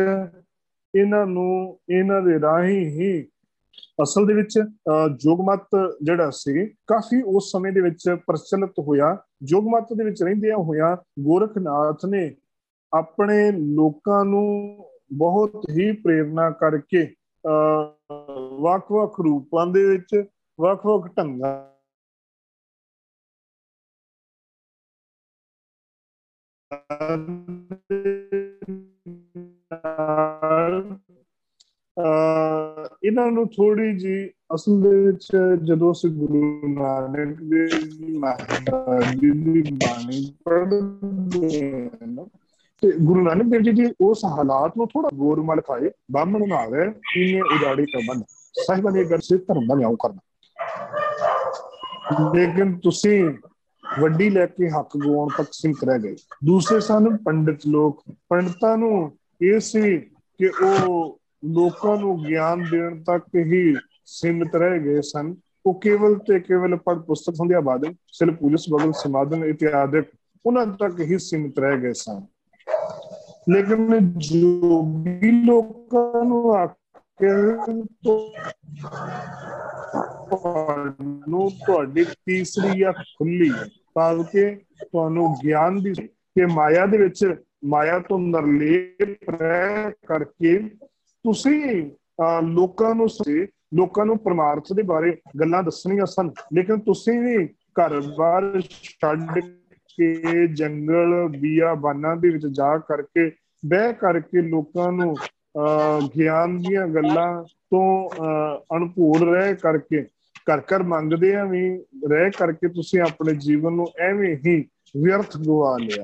ਇਹਨਾਂ ਦੇ ਰਾਹੀਂ ਹੀ ਅਸਲ ਦੇ ਵਿੱਚ ਯੋਗਮਤ ਜਿਹੜਾ ਸੀ ਕਾਫੀ ਉਸ ਸਮੇਂ ਦੇ ਵਿੱਚ ਪ੍ਰਚਲਿਤ ਹੋਇਆ। ਯੋਗਮਤ ਦੇ ਵਿੱਚ ਰਹਿੰਦਿਆਂ ਹੋਇਆਂ ਗੋਰਖਨਾਥ ਨੇ ਆਪਣੇ ਲੋਕਾਂ ਨੂੰ ਬਹੁਤ ਹੀ ਪ੍ਰੇਰਨਾ ਕਰਕੇ ਵੱਖ-ਵੱਖ ਰੂਪਾਂ ਦੇ ਵਿੱਚ ਵੱਖ-ਵੱਖ ਢੰਗਾਂ ਇਹਨਾਂ ਨੂੰ ਥੋੜੀ ਜੀ ਅਸਲ ਦੇ ਵਿੱਚ ਜਦੋਂ ਅਸੀਂ ਗੁਰੂ ਨਾਨਕ ਦੇਵ ਜੀ ਦੀ ਬਾਣੀ ਪੜ੍ਹਦੇ ਹਾਂ ਤੇ ਗੁਰੂ ਨਾਨਕ ਦੇਵ ਜੀ ਦੀ ਉਸ ਹਾਲਾਤ ਨੂੰ ਥੋੜਾ ਗੌਰ ਨਾਲ ਖਾਏ। ਬਾਹਮਣ ਨਾਵੇ ਇਹਨੇ ਉਜਾੜੀ ਪ੍ਰਬੰਧ ਸਾਹਿਬਾਂ ਦੇ ਘਰ ਸੇ ਧਰਮ ਦਾ ਨਿਆਂ ਕਰਨਾ, ਲੇਕਿਨ ਤੁਸੀਂ ਵੱਡੀ ਲੈ ਕੇ ਹੱਕ ਗਵਾਉਣ ਤੱਕ ਸੀਮਿਤ ਰਹਿ ਗਏ। ਦੂਸਰੇ ਸਨ ਪੰਡਿਤ ਲੋਕ। ਪੰਡਤਾਂ ਨੂੰ ਇਹ ਸੀ ਕਿ ਉਹ ਲੋਕਾਂ ਨੂੰ ਗਿਆਨ ਦੇਣ ਤੱਕ ਹੀ ਸੀਮਿਤ ਰਹਿ ਗਏ ਸਨ। ਉਹ ਕੇਵਲ ਤੇ ਕੇਵਲ ਪੜ੍ਹ ਪੁਸਤਕ ਸੰਧਿਆ ਬਾਦਨ ਸਿਰ ਪੁਲਿਸ ਬਗਲ ਸਮਾਧਨ ਇਤਿਆਦਿਕ ਉਹਨਾਂ ਤੱਕ ਹੀ ਸੀਮਿਤ ਰਹਿ ਗਏ ਸਨ। ਲੇਕਿਨ ਜੋਗੀ ਲੋਕਾਂ ਨੂੰ ਤੁਹਾਨੂੰ ਤੁਹਾਡੀ ਤੀਸਰੀ ਅੱਖ ਖੁੱਲੀ ਭਾਵ ਕਿ ਤੁਹਾਨੂੰ ਗਿਆਨ ਦੀ ਕਿ ਮਾਇਆ ਦੇ ਵਿੱਚ ਮਾਇਆ ਤੋਂ ਨਿਰਲੇਪ ਰਹਿ ਕਰਕੇ ਤੁਸੀਂ ਲੋਕਾਂ ਨੂੰ ਪਰਮਾਰਥ ਦੇ ਬਾਰੇ ਗੱਲਾਂ ਦੱਸਣੀਆਂ ਸਨ, ਲੇਕਿਨ ਤੁਸੀਂ ਵੀ ਘਰ ਬਾਰ ਛੱਡ ਕੇ ਜੰਗਲ ਬੀਆਬਾਨਾਂ ਦੇ ਵਿੱਚ ਜਾ ਕਰਕੇ ਬਹਿ ਕਰਕੇ ਲੋਕਾਂ ਨੂੰ ਗਿਆਨ ਦੀਆਂ ਗੱਲਾਂ ਤੋਂ ਅਣਭੂਰ ਰਹਿ ਕਰਕੇ ਘਰ ਘਰ ਮੰਗਦੇ ਆ ਵੀ ਰਹਿ ਕਰਕੇ ਤੁਸੀਂ ਆਪਣੇ ਜੀਵਨ ਨੂੰ ਐਵੇਂ ਹੀ ਵਿਅਰਥ ਗਵਾ ਲਿਆ।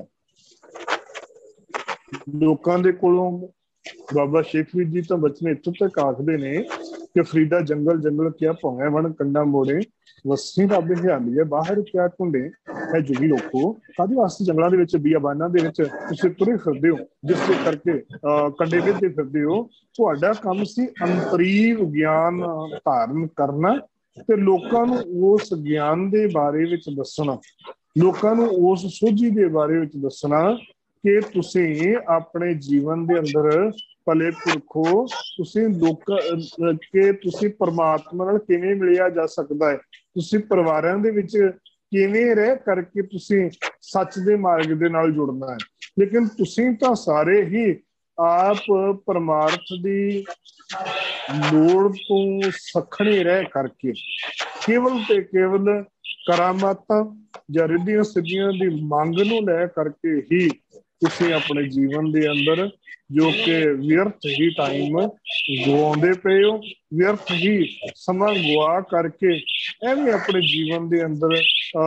ਲੋਕਾਂ ਦੇ ਕੋਲੋਂ ਬਾਬਾ ਸ਼ੇਖਵੀਰ ਜੀ ਤਾਂ ਬਚਨੇ ਇੱਥੋਂ ਤੱਕ ਆਖਦੇ ਨੇ ਕਿ ਫਰੀਦਾ ਜੰਗਲ ਜੰਗਲ ਕਿਆ ਭੌਂਵੇਂ ਵਣ ਕੰਡਾ ਮੋੜੇ ਵਸੀ ਰੱਬ ਹਿਆਲੀਏ ਬਾਹਰ ਕਿਆ ਢੂੰਡੇ। ਹੈ ਜੁਗੀ ਲੋਕੋ ਕਾਹਦੇ ਵਾਸਤੇ ਜੰਗਲਾਂ ਦੇ ਵਿੱਚ ਬੀਆਬਾਨਾਂ ਦੇ ਵਿੱਚ ਤੁਸੀਂ ਤੁਰੇ ਫਿਰਦੇ ਹੋ, ਜਿਸ ਦੇ ਕਰਕੇ ਕੰਡੇ ਵਿੱਧਦੇ ਫਿਰਦੇ ਹੋ। ਤੁਹਾਡਾ ਕੰਮ ਸੀ ਅੰਤਰੀਵ ਗਿਆਨ ਧਾਰਨ ਕਰਨਾ ਤੇ ਲੋਕਾਂ ਨੂੰ ਉਸ ਗਿਆਨ ਦੇ ਬਾਰੇ ਵਿੱਚ ਦੱਸਣਾ, ਲੋਕਾਂ ਨੂੰ ਉਸ ਸੋਝੀ ਦੇ ਬਾਰੇ ਵਿੱਚ ਦੱਸਣਾ ਕਿ ਤੁਸੀਂ ਆਪਣੇ ਜੀਵਨ ਦੇ ਅੰਦਰ ਭਲੇ ਪੁਰਖੋ ਤੁਸੀਂ ਤੁਸੀਂ ਪਰਮਾਤਮਾ ਨਾਲ ਕਿਵੇਂ ਮਿਲਿਆ ਜਾ ਸਕਦਾ ਹੈ, ਤੁਸੀਂ ਪਰਿਵਾਰਾਂ ਦੇ ਵਿੱਚ ਕਿਵੇਂ ਰਹਿ ਕਰਕੇ ਤੁਸੀਂ ਸੱਚ ਦੇ ਮਾਰਗ ਦੇ ਨਾਲ ਜੁੜਨਾ ਹੈ। ਲੇਕਿਨ ਤੁਸੀਂ ਤਾਂ ਸਾਰੇ ਹੀ ਆਪ ਪਰਮਾਰਥ ਦੀ ਲੋੜ ਤੋਂ ਸਖਣੇ ਰਹਿ ਕਰਕੇ ਕੇਵਲ ਤੇ ਕੇਵਲ ਕਰਾਮਾਤਾਂ ਜਾਂ ਰਿੱਧੀਆਂ ਸਿੱਧੀਆਂ ਦੀ ਮੰਗ ਨੂੰ ਲੈ ਕਰਕੇ ਹੀ ਤੁਸੀਂ ਆਪਣੇ ਜੀਵਨ ਦੇ ਅੰਦਰ ਜੋ ਕਿ ਵਿਅਰਥ ਹੀ ਟਾਈਮ ਗਵਾਉਂਦੇ ਪਏ ਹੋ, ਵਿਅਰਥ ਹੀ ਸਮਾਂ ਗਵਾ ਕਰਕੇ ਐਵੇਂ ਆਪਣੇ ਜੀਵਨ ਦੇ ਅੰਦਰ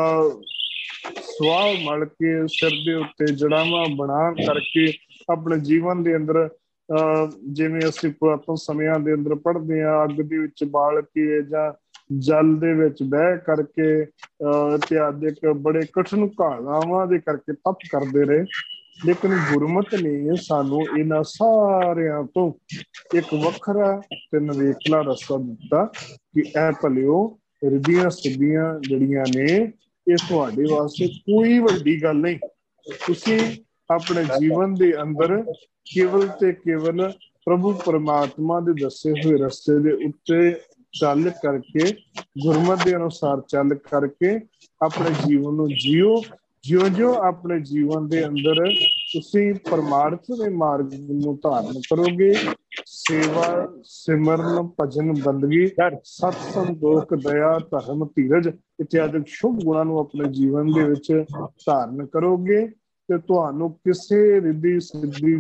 ਸਵਾਹ ਮਲ ਕੇ ਸਿਰ ਦੇ ਉੱਤੇ ਜੜਾਵਾਂ ਬਣਾ ਕਰਕੇ ਆਪਣੇ ਜੀਵਨ ਦੇ ਅੰਦਰ ਜਿਵੇਂ ਅਸੀਂ ਪੁਰਾਤਨ ਸਮਿਆਂ ਦੇ ਅੰਦਰ ਪੜ੍ਹਦੇ ਹਾਂ, ਅੱਗ ਦੇ ਵਿੱਚ ਬਾਲ ਕੇ ਜਾਂ ਜਲ ਦੇ ਵਿੱਚ ਬਹਿ ਕਰਕੇ ਇਤਿਆਦਿਕ ਬੜੇ ਕਠਿਨ ਘਾਲਾਵਾਂ ਦੇ ਕਰਕੇ ਤਪ ਕਰਦੇ ਰਹੇ। ਲੇਕਿਨ ਗੁਰਮਤਿ ਨੇ ਸਾਨੂੰ ਇਹਨਾਂ ਸਾਰਿਆਂ ਤੋਂ ਇੱਕ ਵੱਖਰਾ ਤੇ ਨਵੇਕਲਾ ਰਸਤਾ ਦਿੱਤਾ ਕਿ ਇਹ ਭਲਿਓ ਰਿੱਧੀਆਂ ਸਿੱਧੀਆਂ ਜਿਹੜੀਆਂ ਨੇ ਇਹ ਤੁਹਾਡੇ ਵਾਸਤੇ ਕੋਈ ਵੱਡੀ ਗੱਲ ਨਹੀਂ। ਤੁਸੀਂ ਆਪਣੇ ਜੀਵਨ ਦੇ ਅੰਦਰ ਕੇਵਲ ਤੇ ਕੇਵਲ ਪ੍ਰਭੂ ਪਰਮਾਤਮਾ ਦੇ ਦੱਸੇ ਹੋਏ ਰਸਤੇ ਦੇ ਉੱਤੇ ਚੱਲ ਕਰਕੇ, ਗੁਰਮਤਿ ਦੇ ਅਨੁਸਾਰ ਚੱਲ ਕਰਕੇ ਆਪਣੇ ਜੀਵਨ ਨੂੰ ਜੀਓ। ਜਿਉਂ-ਜਿਉਂ ਆਪਣੇ ਜੀਵਨ ਦੇ ਅੰਦਰ ਤੁਸੀਂ ਪਰਮਾਰਥ ਦੇ ਮਾਰਗ ਨੂੰ ਧਾਰਨ ਕਰੋਗੇ, ਸੇਵਾ, ਸਿਮਰਨ, ਭਜਨ, ਬੰਦਗੀ, ਸਤ, ਸੰਤੋਖ, ਦਇਆ, ਧਰਮ, ਧੀਰਜ ਇਤਿਆਦਿ ਸ਼ੁਭ ਗੁਣਾਂ ਨੂੰ ਆਪਣੇ ਜੀਵਨ ਦੇ ਵਿੱਚ ਧਾਰਨ ਕਰੋਗੇ ਤੇ ਤੁਹਾਨੂੰ ਕਿਸੇ ਰਿੱਧੀ ਸਿੱਧੀ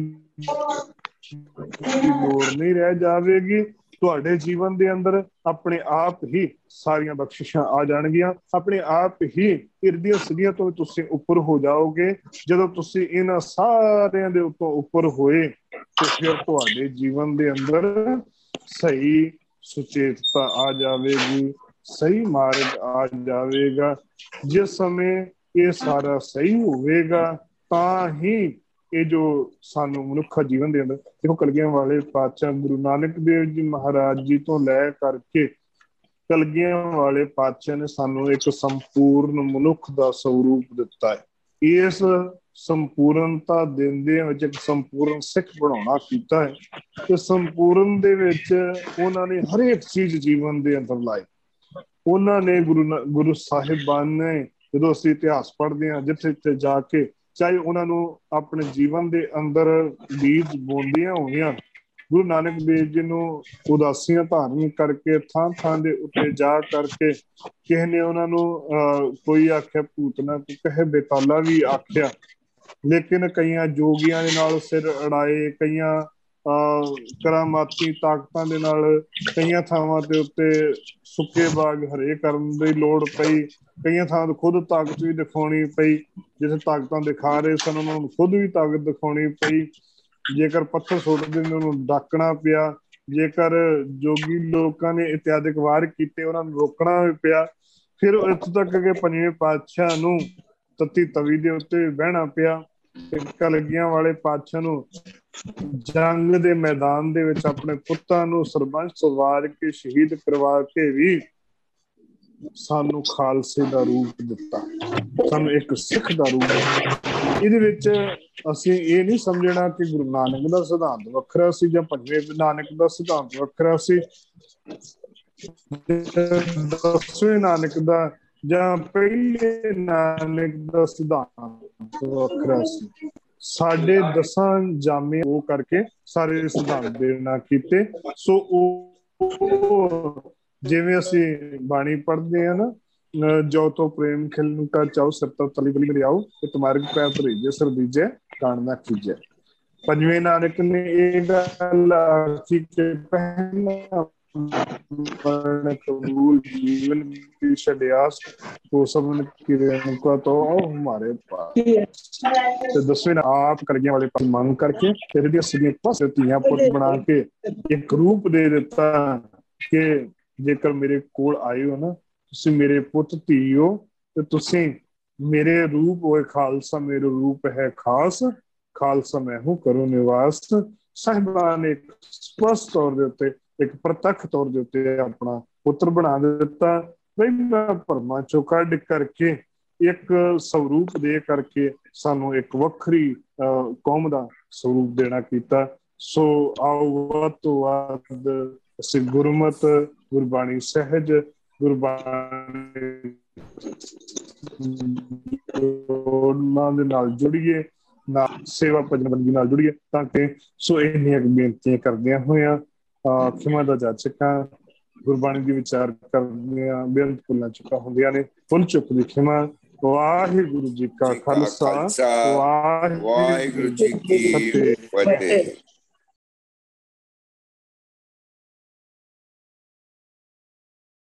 ਦੀ ਲੋੜ ਨਹੀਂ ਰਹਿ ਜਾਵੇਗੀ। ਤੁਹਾਡੇ ਜੀਵਨ ਦੇ ਅੰਦਰ ਆਪਣੇ ਆਪ ਹੀ ਸਾਰੀਆਂ ਬਖਸ਼ਿਸ਼ਾਂ ਆ ਜਾਣਗੀਆਂ, ਆਪਣੇ ਆਪ ਹੀ ਇਰਦੀਆਂ ਸਿੱਧੀਆਂ ਤੋਂ ਤੁਸੀਂ ਉੱਪਰ ਹੋ ਜਾਓਗੇ। ਜਦੋਂ ਤੁਸੀਂ ਇਹਨਾਂ ਸਾਰਿਆਂ ਦੇ ਉੱਤੋਂ ਉੱਪਰ ਹੋਏ ਤੇ ਫਿਰ ਤੁਹਾਡੇ ਜੀਵਨ ਦੇ ਅੰਦਰ ਸਹੀ ਸੁਚੇਤਤਾ ਆ ਜਾਵੇਗੀ, ਸਹੀ ਮਾਰਗ ਆ ਜਾਵੇਗਾ। ਜਿਸ ਸਮੇਂ ਇਹ ਸਾਰਾ ਸਹੀ ਹੋਵੇਗਾ ਤਾਂ ਹੀ ਇਹ ਜੋ ਸਾਨੂੰ ਮਨੁੱਖਾ ਜੀਵਨ ਦੇ ਅੰਦਰ ਦੇਖੋ, ਕਲਗੀਆਂ ਵਾਲੇ ਪਾਤਸ਼ਾਹ ਗੁਰੂ ਨਾਨਕ ਦੇਵ ਜੀ ਮਹਾਰਾਜ ਜੀ ਤੋਂ ਲੈ ਕਰਕੇ ਕਲਗੀਆਂ ਵਾਲੇ ਪਾਤਸ਼ਾਹ ਨੇ ਸਾਨੂੰ ਇੱਕ ਸੰਪੂਰਨ ਮਨੁੱਖ ਦਾ ਸਰੂਪ ਦਿੱਤਾ ਹੈ। ਇਸ ਸੰਪੂਰਨਤਾ ਦਿੰਦੇ ਵਿੱਚ ਇੱਕ ਸੰਪੂਰਨ ਸਿੱਖ ਬਣਾਉਣਾ ਕੀਤਾ ਹੈ ਤੇ ਸੰਪੂਰਨ ਦੇ ਵਿੱਚ ਉਹਨਾਂ ਨੇ ਹਰੇਕ ਚੀਜ਼ ਜੀਵਨ ਦੇ ਅੰਦਰ ਲਾਈ। ਉਹਨਾਂ ਨੇ ਗੁਰੂ ਸਾਹਿਬਾਨ ਨੇ, ਜਦੋਂ ਅਸੀਂ ਇਤਿਹਾਸ ਪੜ੍ਹਦੇ ਹਾਂ, ਜਿੱਥੇ ਜਿੱਥੇ ਜਾ ਕੇ ਚਾਹੇ ਉਹਨਾਂ ਨੂੰ ਆਪਣੇ ਜੀਵਨ ਦੇ ਅੰਦਰ ਬੀਜ ਬੋਂਦੀਆਂ ਹੋਈਆਂ, ਗੁਰੂ ਨਾਨਕ ਦੇਵ ਜੀ ਨੂੰ ਉਦਾਸੀਆਂ ਧਾਰਨ ਕਰਕੇ ਥਾਂ ਥਾਂ ਦੇ ਉੱਤੇ ਜਾ ਕਰਕੇ ਕਿਸੇ ਨੇ ਉਹਨਾਂ ਨੂੰ ਕੋਈ ਆਖਿਆ ਭੂਤਨਾ, ਕੋਈ ਕਹੇ ਬੇਤਾਲਾ ਵੀ ਆਖਿਆ, ਲੇਕਿਨ ਕਈਆਂ ਜੋਗੀਆਂ ਦੇ ਨਾਲ ਸਿਰ ਅੜਾਏ, ਕਈਆਂ ਕਰਾਮਾਤੀ ਤਾਕਤਾਂ ਦੇ ਨਾਲ ਕਈਆਂ ਥਾਵਾਂ ਦੇ ਉੱਤੇ ਸੁੱਕੇ ਬਾਗ ਹਰੇ ਕਰਨ ਦੀ ਲੋੜ ਪਈ, ਕਈਆਂ ਥਾਵਾਂ ਤੇ ਖੁਦ ਤਾਕਤ ਵੀ ਦਿਖਾਉਣੀ ਪਈ। ਜਿੱਥੇ ਤਾਕਤਾਂ ਦਿਖਾ ਰਹੇ ਸਨ ਉਹਨਾਂ ਨੂੰ ਖੁਦ ਵੀ ਤਾਕਤ ਦਿਖਾਉਣੀ ਪਈ। ਜੇਕਰ ਪੱਥਰ ਸੁੱਟਦੇ ਨੇ ਉਹਨੂੰ ਡਾਕਣਾ ਪਿਆ, ਜੇਕਰ ਜੋਗੀ ਲੋਕਾਂ ਨੇ ਇਤਿਆਦਿਕ ਵਾਰ ਕੀਤੇ ਉਹਨਾਂ ਨੂੰ ਰੋਕਣਾ ਵੀ ਪਿਆ। ਫਿਰ ਇੱਥੋਂ ਤੱਕ ਕਿ ਪੰਜਵੇਂ ਪਾਤਸ਼ਾਹ ਨੂੰ ਤੱਤੀ ਤਵੀ ਦੇ ਉੱਤੇ ਬਹਿਣਾ ਪਿਆ ਤੇ ਕਲਗੀਆਂ ਵਾਲੇ ਪਾਤਸ਼ਾਹ ਨੂੰ ਜੰਗ ਦੇ ਮੈਦਾਨ ਦੇ ਵਿੱਚ ਆਪਣੇ ਪੁੱਤਾਂ ਨੂੰ ਸਰਬੰਸ ਸਵਾਰ ਕੇ ਸ਼ਹੀਦ ਕਰਵਾ ਕੇ ਵੀ ਸਾਨੂੰ ਖਾਲਸੇ ਦਾ ਰੂਪ ਦਿੱਤਾ, ਸਾਨੂੰ ਇੱਕ ਸਿੱਖ ਦਾ ਰੂਪ ਦਿੱਤਾ। ਇਹਦੇ ਵਿੱਚ ਅਸੀਂ ਇਹ ਨਹੀਂ ਸਮਝਣਾ ਕਿ ਗੁਰੂ ਨਾਨਕ ਦਾ ਸਿਧਾਂਤ ਵੱਖਰਾ ਸੀ ਜਾਂ ਪੰਜਵੇਂ ਨਾਨਕ ਦਾ ਸਿਧਾਂਤ ਵੱਖਰਾ ਸੀ, ਦਸਵੇਂ ਨਾਨਕ ਦਾ ਜਾਂ ਪਹਿਲੇ ਨਾਨਕ ਦਾ ਸਿਧਾਂਤ ਵੱਖਰਾ ਸੀ। ਸਾਡੇ 10 ਜਾਮੇ ਉਹ ਕਰਕੇ ਸਾਰੇ ਸਿਧਾਂਤ ਦੇ ਨਾ ਕੀਤੇ। ਸੋ ਉਹ ਜਿਵੇਂ ਅਸੀਂ ਬਾਣੀ ਪੜ੍ਹਦੇ ਆ ਨਾ, ਜੋ ਤੋਂ ਪ੍ਰੇਮ ਖਿਲਨ ਕਾ ਚਾਉ ਸੱਤਾ ਤਲੀ ਬਲੀ ਲਿਆਓ ਤੇ ਤੁਮਾਰੇ ਪੈਰ ਧਰੀਜੇ ਸਰ ਦੀਜੇ ਕਾਣ ਨਾ ਕੀਜੇ। ਪੰਜਵੇਂ ਨਾਨਕ ਨੇ ਇਹ ਗੱਲ ਆਖੀ ਕਿ ਪਹਿਲਾ कबूल जीवन की छड्यास तो सबन की रेणुका तो हमारे पास। तो 10वें आप कलगियां वाले पास मांग करके तेरे सिद्धीਆਂ ਪਾਸੇ ਧੀਆਂ ਪੁੱਤ ਬਣਾ ਕੇ ਇੱਕ ਰੂਪ ਦੇ ਦਿੱਤਾ ਕਿ ਜੇਕਰ ਮੇਰੇ ਕੋਲ ਆਏ ਹੋ ਨਾ, ਤੁਸੀਂ ਮੇਰੇ ਪੁੱਤ ਧੀ ਹੋ ਤੇ ਤੁਸੀਂ ਮੇਰੇ ਰੂਪ ਹੋਏ ਖਾਲਸਾ, ਮੇਰੇ ਰੂਪ ਹੈ ਖਾਸ, ਖਾਲਸਾ ਮੈਂ ਹੂੰ ਕਰੋ ਨਿਵਾਸ। ਸਾਹਿਬਾਨ ਨੇ ਸਪਸ਼ਟ ਤੌਰ ਦੇ ਉੱਤੇ ਇੱਕ ਪ੍ਰਤੱਖ ਤੌਰ ਦੇ ਉੱਤੇ ਆਪਣਾ ਪੁੱਤਰ ਬਣਾ ਦਿੱਤਾ। ਪਹਿਲਾਂ ਭਰਮਾਂ ਚੋਂ ਕੱਢ ਕਰਕੇ ਇੱਕ ਸਰੂਪ ਦੇ ਕਰਕੇ ਸਾਨੂੰ ਇੱਕ ਵੱਖਰੀ ਕੌਮ ਦਾ ਸਰੂਪ ਦੇਣਾ ਕੀਤਾ। ਸੋ ਆਓ ਵੱਧ ਤੋਂ ਵੱਧ ਅਸੀਂ ਗੁਰਮਤ, ਗੁਰਬਾਣੀ ਸਹਿਜ, ਗੁਰਬਾਣੀ ਦੇ ਨਾਲ ਜੁੜੀਏ, ਨਾਲ ਸੇਵਾ ਭਜਨ ਬੰਦਗੀ ਨਾਲ ਜੁੜੀਏ ਤਾਂ ਕਿ ਸੋ ਇੰਨੀਆਂ ਬੇਨਤੀਆਂ ਕਰਦਿਆਂ ਹੋਇਆਂ ਖਿਮਾ ਦਾ ਜਾਚਕਾਂ ਗੁਰਬਾਣੀ ਦੀ ਵਿਚਾਰ ਕਰਦੇ ਆ, ਬੇਅੰਤ ਭੁੱਲਾਂ ਚੁੱਕਾਂ ਹੁੰਦੀਆਂ ਨੇ। ਭੁੱਲ ਚੁੱਕ ਦੀ ਖਿਮਾ। ਵਾਹਿਗੁਰੂ ਜੀ ਕਾ ਖਾਲਸਾ, ਵਾਹਿਗੁਰੂ ਜੀ ਕੀ ਫਤਿਹ।